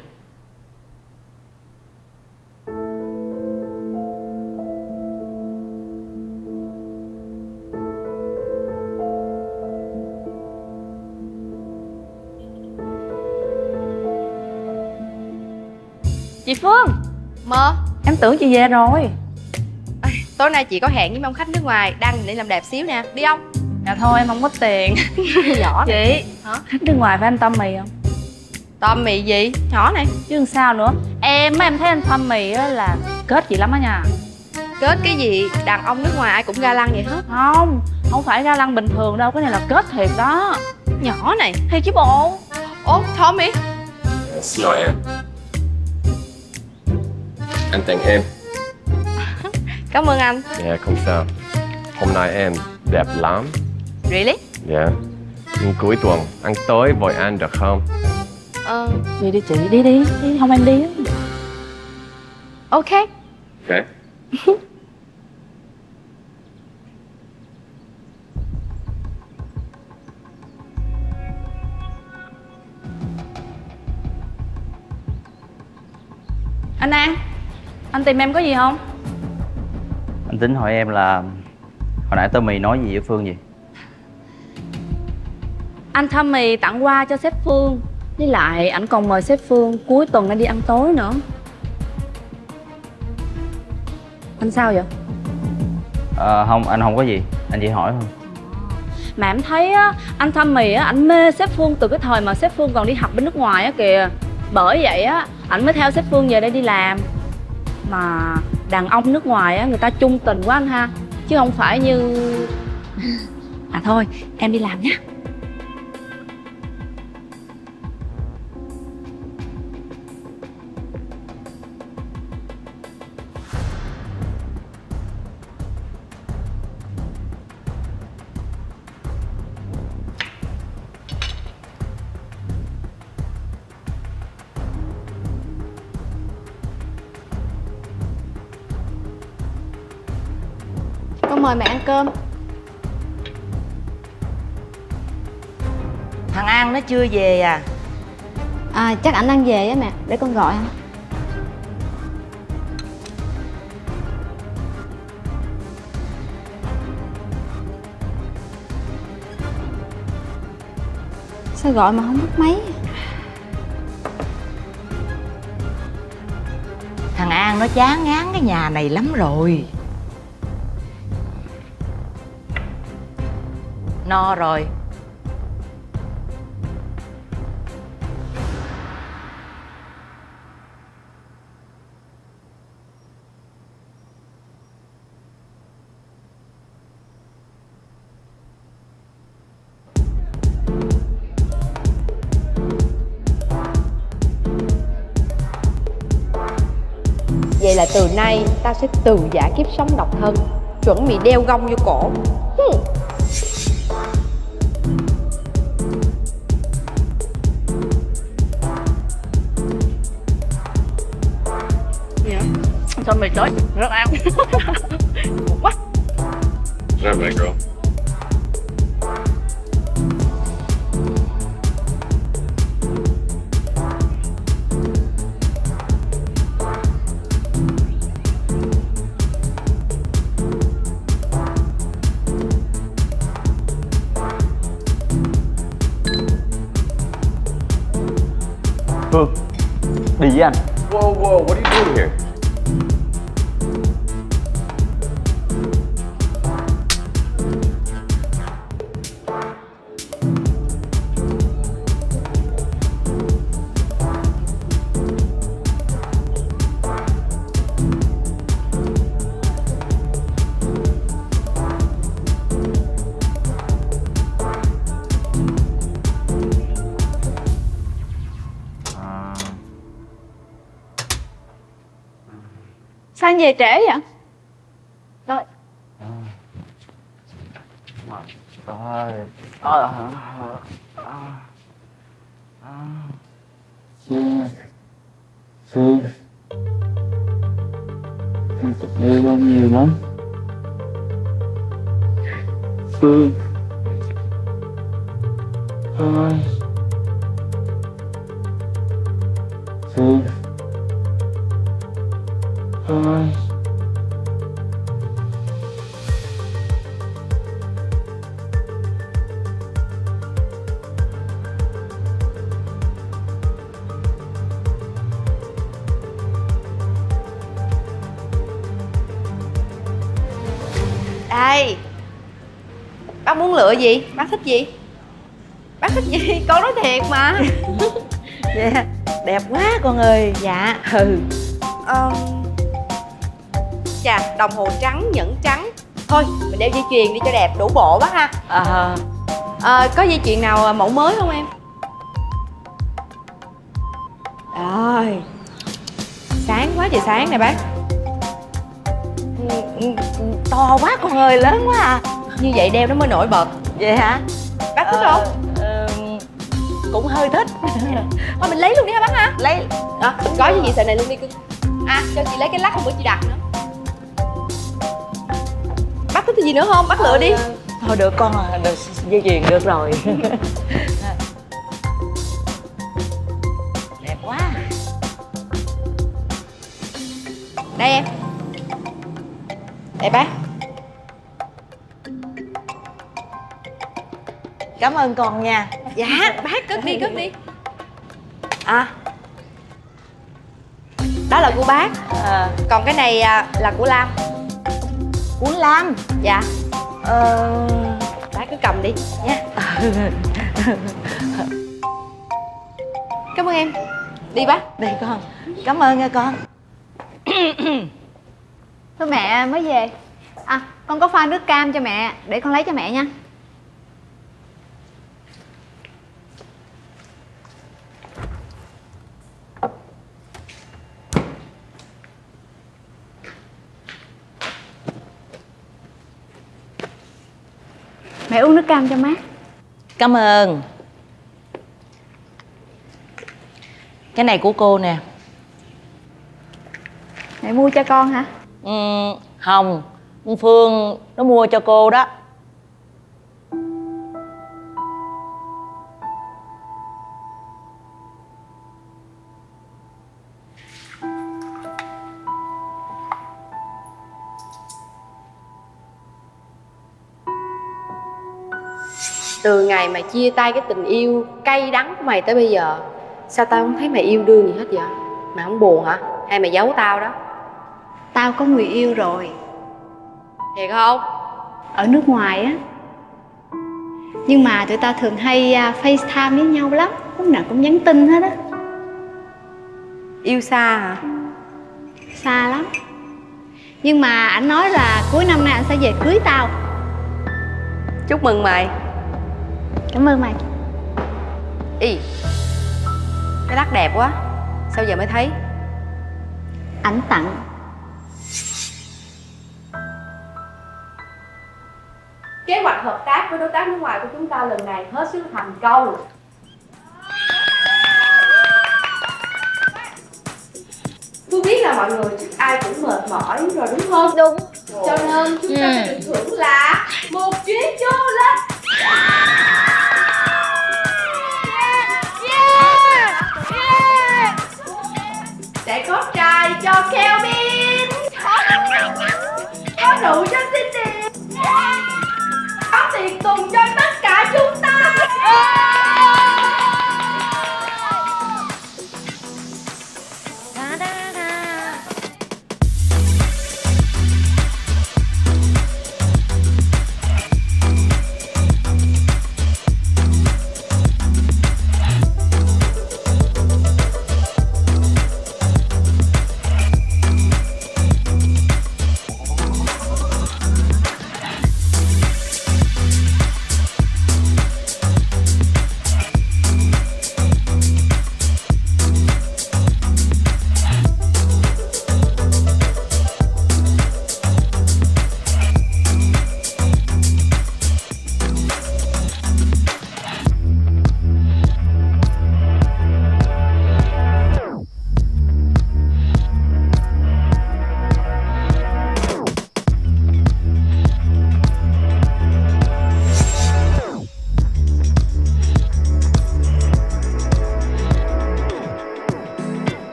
Chị Phương. Mơ. Em tưởng chị về rồi. Tối nay chị có hẹn với ông khách nước ngoài đang để làm đẹp xíu nè, đi không? Dạ thôi em không có tiền. Nhỏ chị. hả? Khách nước ngoài phải anh Tommy không? Tommy gì? Nhỏ này. Chứ làm sao nữa. Em thấy anh Tommy á là kết chị lắm á nha. Kết cái gì? Đàn ông nước ngoài ai cũng ga lăng vậy hết. Không phải ga lăng bình thường đâu. Cái này là kết thiệt đó. Nhỏ này. Thiệt chứ bộ. Ồ, Tommy. Xin lỗi em. Anh tặng em. Cảm ơn anh. Dạ không sao. Hôm nay em đẹp lắm. Really? Dạ. Nhưng cuối tuần ăn tối với anh được không? Đi đi chị, đi, không em đi. Ok. Ok. Anh An, anh tìm em có gì không? Anh tính hỏi em là hồi nãy Tommy nói gì với Phương gì? Anh Tommy tặng quà cho sếp Phương. Với lại ảnh còn mời sếp Phương cuối tuần anh đi ăn tối nữa. Anh sao vậy? Không, anh không có gì. Anh chỉ hỏi thôi. Mà em thấy á, anh Tommy á, ảnh mê sếp Phương từ cái thời mà sếp Phương còn đi học bên nước ngoài á kìa. Bởi vậy á, ảnh mới theo sếp Phương về đây đi làm. Mà đàn ông nước ngoài á, người ta chung tình quá anh ha. Chứ không phải như... À thôi, em đi làm nhé. Con mời mẹ ăn cơm. Thằng An nó chưa về à? Chắc ảnh đang về á mẹ, để con gọi anh. Sao gọi mà không bắt máy? Thằng An nó chán ngán cái nhà này lắm rồi. No rồi. Vậy là từ nay tao sẽ từ giả kiếp sống độc thân, chuẩn bị đeo gông vô cổ. Sao mày tới rất ăn. Quá. Right back, girl. Phương, đi với anh. Whoa, whoa, what are you doing here? Sao anh về trễ vậy? Rồi. Phương em cũng yêu ông nhiều lắm. Phương ơi, Phương. Phương ơi. Đây. Bác muốn lựa gì? Bác thích gì? Bác thích gì? Con nói thiệt mà. Dạ, đẹp quá con ơi. Dạ. Chà, đồng hồ trắng, nhẫn trắng. Thôi, mình đeo dây chuyền đi cho đẹp, đủ bộ bác ha. Có dây chuyền nào mẫu mới không em? Rồi. Sáng quá trời sáng nè bác. To quá con ơi, lớn quá à. Như vậy đeo nó mới nổi bật. Vậy hả? Bác thích không? Cũng hơi thích. Thôi mình lấy luôn đi ha bác ha. Lấy. Gói cho chị sợi này luôn đi cưng. Cho chị lấy cái lắc hôm bữa chị đặt nữa. Bác thích cái gì nữa không? Bác lựa đi. Thôi được con à, được dây chuyền được rồi. Đẹp quá. Đây em. Đây bác. Cảm ơn con nha. Dạ, bác cất đi, cất đi. Đó là của bác. Còn cái này là của Lam. Của Lam? Dạ. Bác cứ cầm đi nha. Cảm ơn em. Đi bác. Đây con. Cảm ơn nha con. Thôi mẹ mới về. Con có pha nước cam cho mẹ, để con lấy cho mẹ nha. Mẹ uống nước cam cho má. Cảm ơn. Cái này của cô nè. Mẹ mua cho con hả? Không, Phương nó mua cho cô đó. Từ ngày mà chia tay cái tình yêu cay đắng của mày tới bây giờ, sao tao không thấy mày yêu đương gì hết vậy? Mày không buồn hả? Hay mày giấu tao đó? Tao có người yêu rồi. Thiệt không? Ở nước ngoài á. Nhưng mà tụi tao thường hay FaceTime với nhau lắm. Lúc nào cũng nhắn tin hết á. Yêu xa hả? Xa lắm. Nhưng mà ảnh nói là cuối năm nay ảnh sẽ về cưới tao. Chúc mừng mày. Cảm ơn mày. Ý, cái lắc đẹp quá. Sao giờ mới thấy? Ảnh tặng. Kế hoạch hợp tác với đối tác nước ngoài của chúng ta lần này hết sức thành công. Tôi biết là mọi người chắc ai cũng mệt mỏi rồi đúng không? Đúng. Cho nên chúng ta sẽ được thưởng là một chuyến du lịch. Sẽ có trai cho Kelvin, có rượu cho Cindy, có tiền tùng cho tất cả chúng ta.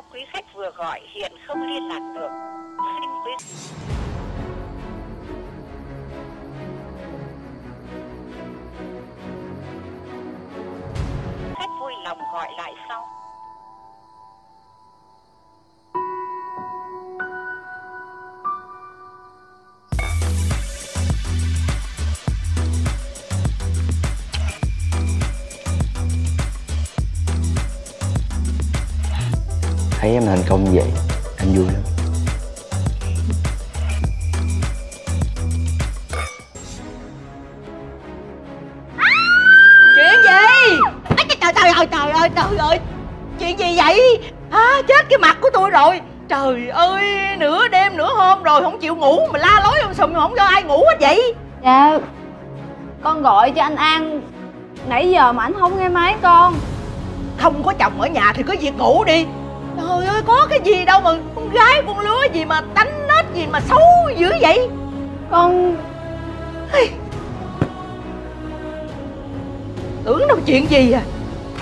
số quý khách vừa gọi hiện không liên lạc được. Xin quý khách vui lòng gọi lại sau. Thấy em thành công như vậy, anh vui lắm. Chuyện gì? Trời ơi, chuyện gì vậy? Chết cái mặt của tôi rồi. Trời ơi, nửa đêm nửa hôm rồi không chịu ngủ mà la lối sùm không cho ai ngủ hết vậy. Dạ, con gọi cho anh An nãy giờ mà anh không nghe máy con. Không có chồng ở nhà thì có việc ngủ đi. Trời ơi, có cái gì đâu mà con gái con lứa gì mà tánh nết gì mà xấu dữ vậy. Con tưởng đâu chuyện gì à.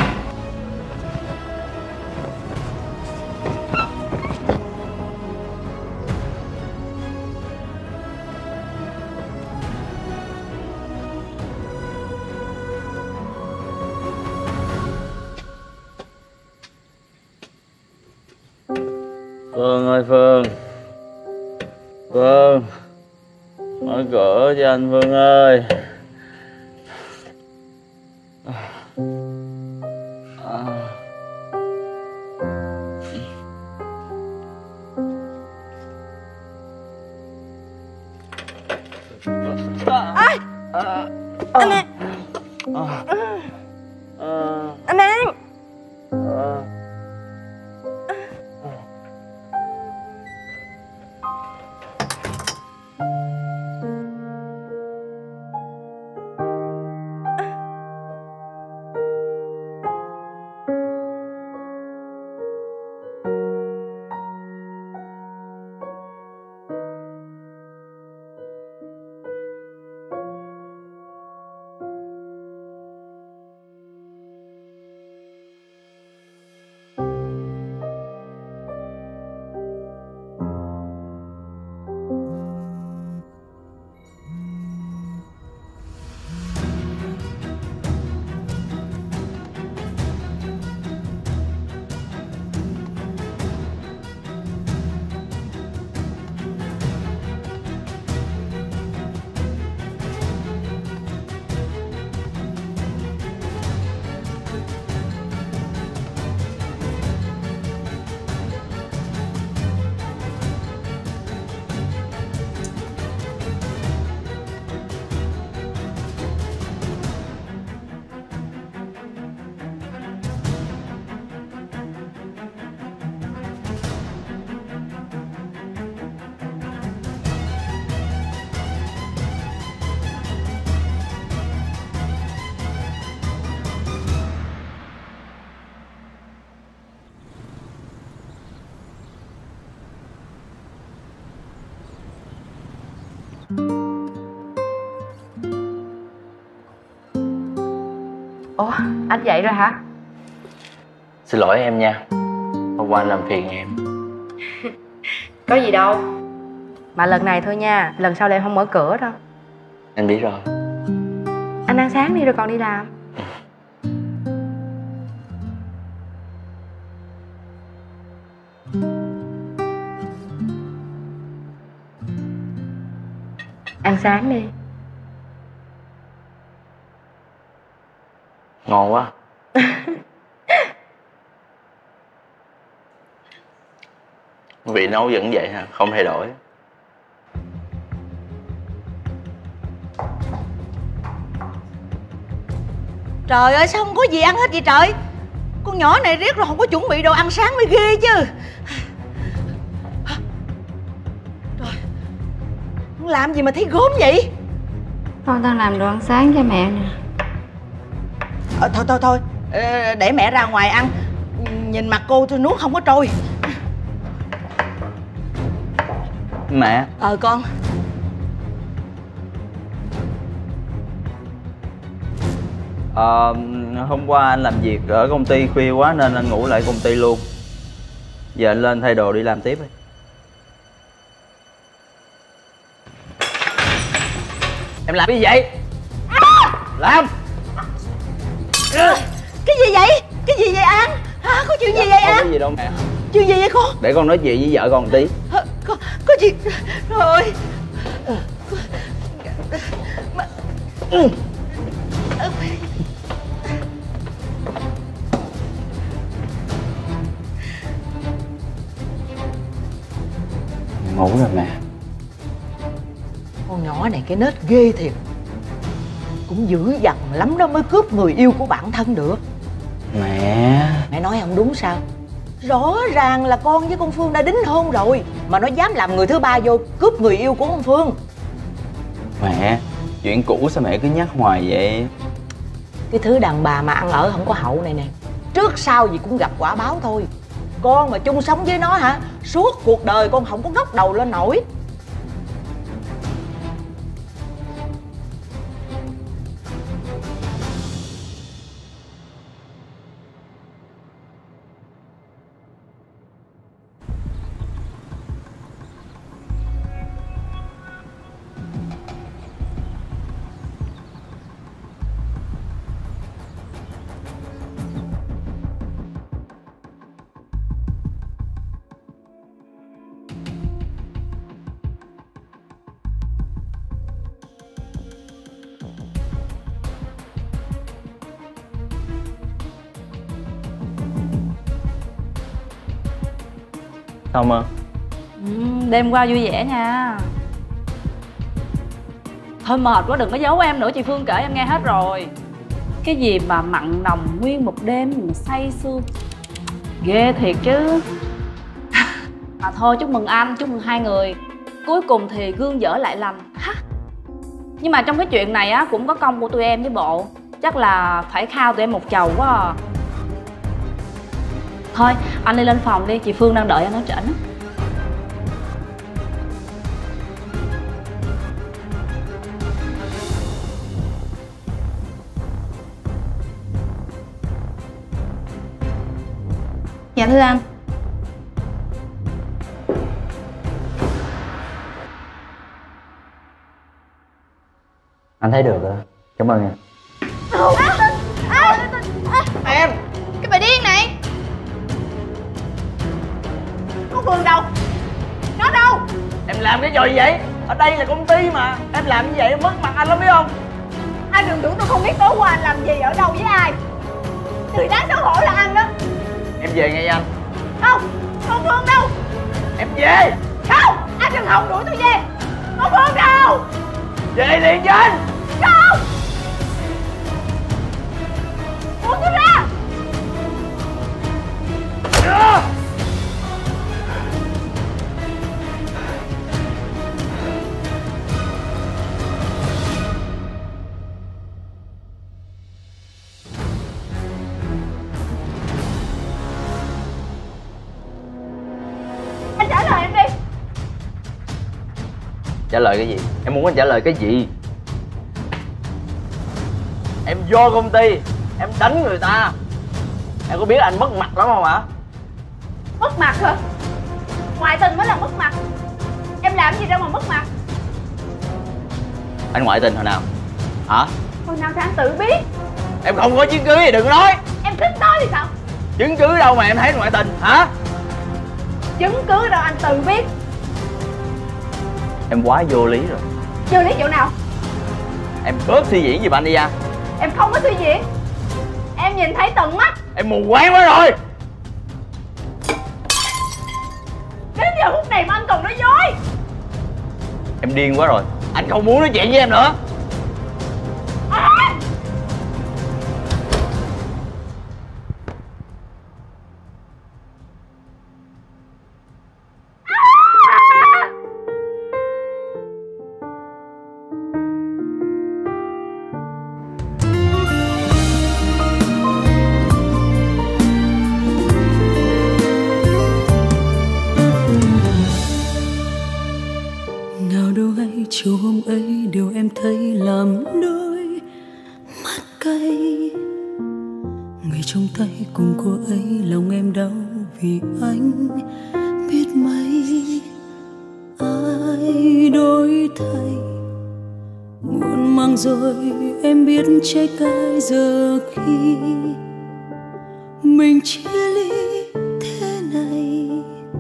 Phương ơi Phương, Phương, mở cửa cho anh Phương ơi. Anh An. Anh An. Ủa, anh dậy rồi hả? Xin lỗi em nha, hôm qua anh làm phiền em. Có gì đâu. Mà lần này thôi nha, lần sau em không mở cửa đâu. Anh biết rồi. Anh ăn sáng đi rồi còn đi làm. Ăn sáng đi. Ngon quá. Vị nấu vẫn vậy hả? Không thay đổi. Trời ơi, sao không có gì ăn hết vậy trời? Con nhỏ này riết rồi không có chuẩn bị đồ ăn sáng mới ghê chứ. Trời, con làm gì mà thấy gớm vậy? Con đang làm đồ ăn sáng cho mẹ nè. Thôi để mẹ ra ngoài ăn. Nhìn mặt cô tôi nuốt không có trôi. Mẹ. Con. Hôm qua anh làm việc ở công ty khuya quá nên anh ngủ lại công ty luôn. Giờ anh lên thay đồ đi làm tiếp đi. Em làm cái gì vậy? Làm. Cái gì vậy? Cái gì vậy An? Hả? Có chuyện gì vậy An? Không có gì đâu mẹ. Chuyện gì vậy con? Để con nói chuyện với vợ con một tí. Có chuyện rồi. Ngủ rồi mẹ. Con nhỏ này cái nết ghê thiệt. Cũng dữ dằn lắm đó mới cướp người yêu của bản thân được. Mẹ nói không đúng sao? Rõ ràng là con với con Phương đã đính hôn rồi mà nó dám làm người thứ ba vô cướp người yêu của con Phương. Mẹ, chuyện cũ sao mẹ cứ nhắc hoài vậy? Cái thứ đàn bà mà ăn ở không có hậu này nè, trước sau gì cũng gặp quả báo thôi. Con mà chung sống với nó hả, suốt cuộc đời con không có ngóc đầu lên nổi. Sao mơ? Đêm qua vui vẻ nha. Thôi mệt quá đừng có giấu em nữa, chị Phương kể em nghe hết rồi. Cái gì mà mặn nồng nguyên một đêm mà say sưa, ghê thiệt chứ. Mà thôi chúc mừng anh, chúc mừng hai người. Cuối cùng thì gương dở lại lành. Nhưng mà trong cái chuyện này á cũng có công của tụi em với bộ. Chắc là phải khao tụi em một chầu quá à. Thôi anh đi lên phòng đi, chị Phương đang đợi anh ở trển á. Dạ thưa anh. Anh thấy được rồi. Cảm ơn em. Em cái bà điên này. Con Phương đâu? Nó đâu? Em làm cái trò gì vậy? Ở đây là công ty mà. Em làm như vậy em mất mặt anh lắm biết không? Anh đừng tưởng tôi không biết tối qua anh làm gì ở đâu với ai. Người đáng xấu hổ là anh đó. Em về ngay anh. Không, con Phương đâu? Em về. Không, anh đừng hòng đuổi tôi về. Con Phương đâu? Về liền cho anh. Không. Buông tôi ra. Anh trả lời em đi. Trả lời cái gì? Em muốn anh trả lời cái gì? Em vô công ty em đánh người ta, em có biết anh mất mặt lắm không hả? Mất mặt hả? Ngoại tình mới là mất mặt. Em làm gì đâu mà mất mặt. Anh ngoại tình hồi nào? Hả? Hồi nào thì anh tự biết. Em không có chứng cứ gì đừng nói. Em thích nói thì sao? Chứng cứ đâu mà em thấy anh ngoại tình hả? Chứng cứ đâu anh tự biết. Em quá vô lý rồi. Vô lý chỗ nào? Em bớt suy diễn giùm anh đi nha. Em không có suy diễn. Em nhìn thấy tận mắt. Em mù quáng quá rồi. Đến giờ phút này mà anh còn nói dối. Em điên quá rồi. Anh không muốn nói chuyện với em nữa. Nào đâu hay chiều hôm ấy điều em thấy làm đôi mắt cay. Người trong tay cùng cô ấy lòng em đau vì anh biết mấy ai đổi thay. Muộn màng rồi em biết trái cay giờ khi mình chia ly thế này.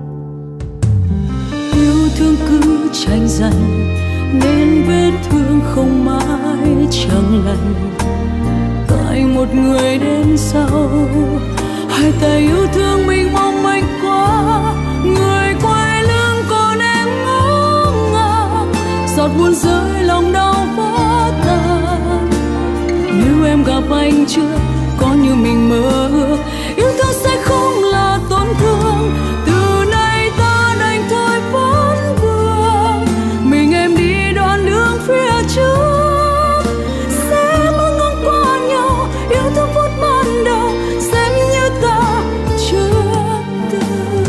Yêu thương cứ tranh giành nên vết thương không mãi chẳng lành. Tại một người đến sau, hai tay yêu thương mình mong manh quá. Người quay lưng còn em ngỡ ngàng, giọt buồn rơi lòng đau vỡ tan. Nếu em gặp anh chưa có như mình mơ ước, yêu thương sẽ không là tổn thương. Từ nay ta đành thôi vấn vương, mình em đi đoạn đường phía trước. Sẽ mơ ngóng qua nhau, yêu thương phút ban đầu xem như ta chưa từng.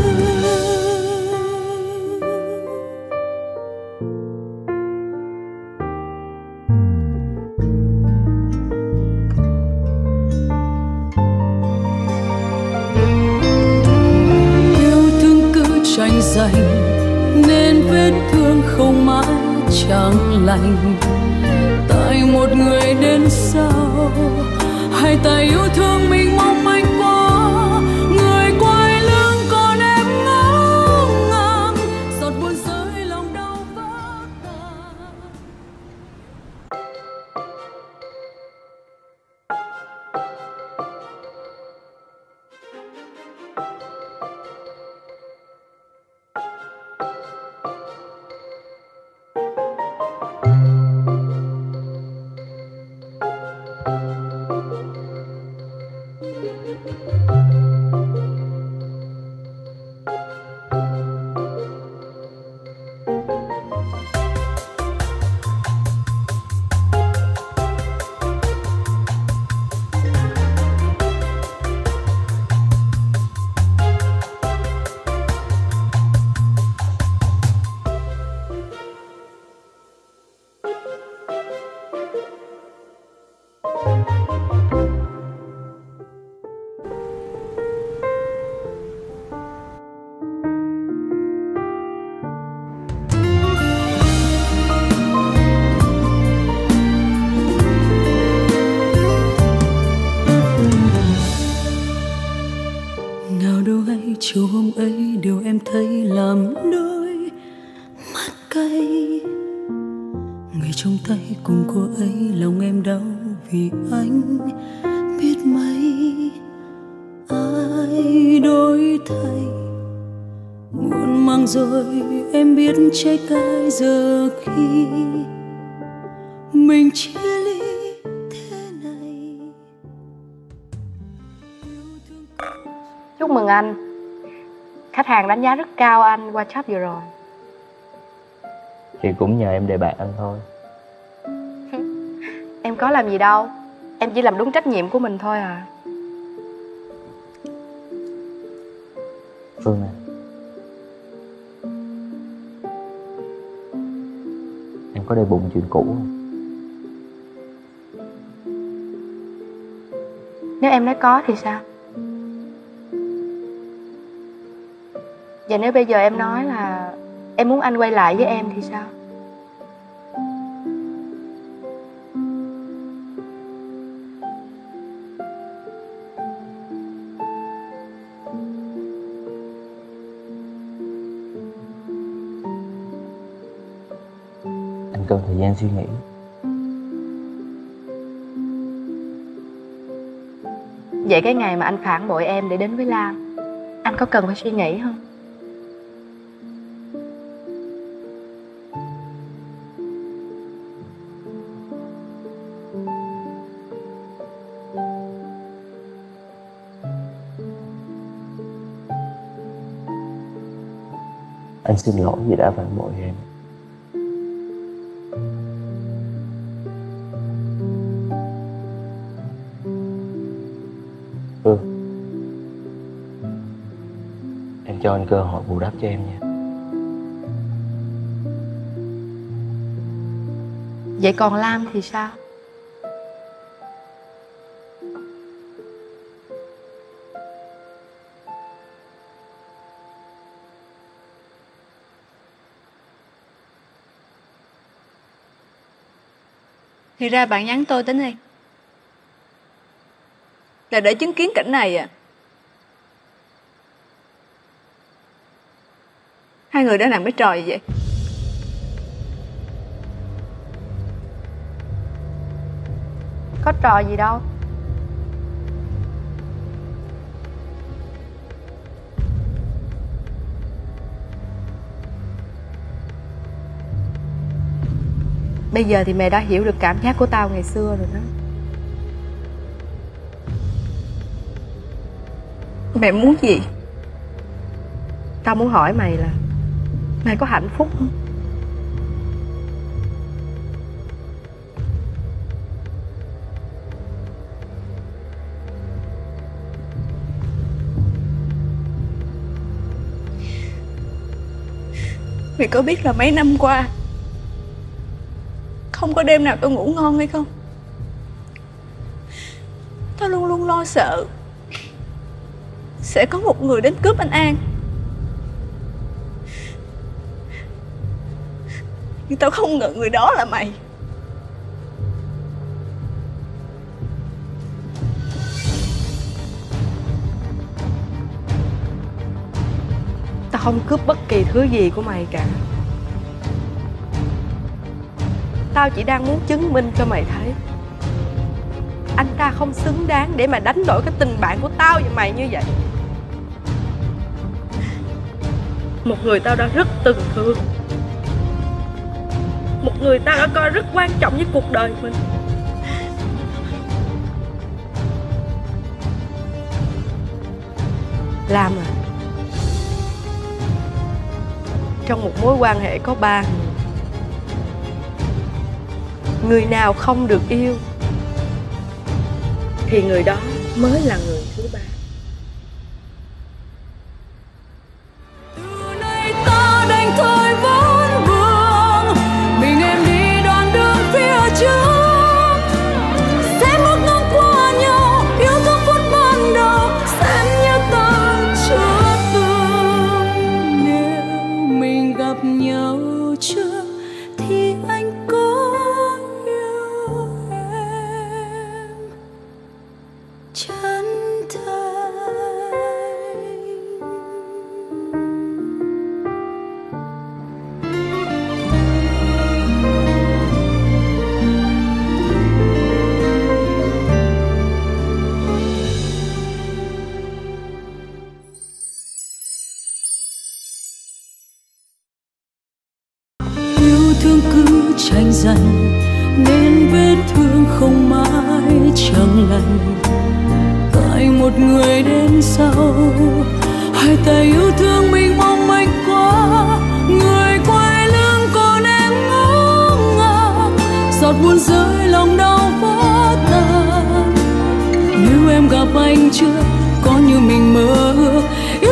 Yêu thương cứ tranh giành nên vết thương không mãi chẳng lành. Tại một người đến sau, hai tay yêu thương mình mong manh quá. Người quay lưng còn em ngỡ ngàng, giọt buồn rơi lòng đau vỡ tan. Nào đâu hay chiều hôm ấy điều em thấy làm đôi mắt cay. Người trong tay cùng cô ấy lòng em đau vì anh biết mấy ai đổi thay. Muộn màng rồi em biết trái cay giờ khi mình chia ly thế này. Chúc mừng anh, khách hàng đánh giá rất cao anh qua job vừa rồi. Chị cũng nhờ em đề bạt anh thôi. Em có làm gì đâu, em chỉ làm đúng trách nhiệm của mình thôi à. Phương à, em có để bụng chuyện cũ không? Nếu em nói có thì sao? Và nếu bây giờ em nói là em muốn anh quay lại với em thì sao? Anh cần thời gian suy nghĩ. Vậy cái ngày mà anh phản bội em để đến với Lan, anh có cần phải suy nghĩ không? Anh xin lỗi vì đã phản bội em. Em cho anh cơ hội bù đắp cho em nha. Vậy còn Lam thì sao? Thì ra bạn nhắn tôi tính đi là để chứng kiến cảnh này à? Hai người đã làm cái trò gì vậy? Có trò gì đâu. Bây giờ thì mày đã hiểu được cảm giác của tao ngày xưa rồi đó. Mẹ muốn gì? Tao muốn hỏi mày là mày có hạnh phúc không? Mày có biết là mấy năm qua không có đêm nào tôi ngủ ngon hay không? Tao luôn luôn lo sợ sẽ có một người đến cướp anh An. Nhưng tao không ngờ người đó là mày. Tao không cướp bất kỳ thứ gì của mày cả. Tao chỉ đang muốn chứng minh cho mày thấy anh ta không xứng đáng để mà đánh đổi cái tình bạn của tao và mày như vậy. Một người tao đã rất từng thương, một người tao đã coi rất quan trọng với cuộc đời mình, Lam à, trong một mối quan hệ có 3 người, người nào không được yêu thì người đó mới là người thứ 3. Ta đành thôi vốn vương, mình em đi đoạn đường phía trước, sẽ bước ngang qua nhau, yêu thương phút ban đầu, xem như ta chưa từng. Nếu mình gặp nhau trước thì anh có yêu em chân thành. Yêu thương cứ tranh giành nên vết thương không mãi chẳng lành. Tại một người đến sau, hai tay yêu thương mình mong manh quá, người quay lưng còn em ngỡ ngàng, giọt buồn rơi lòng đau vỡ tan. Nếu em gặp anh chưa có như mình mơ ước,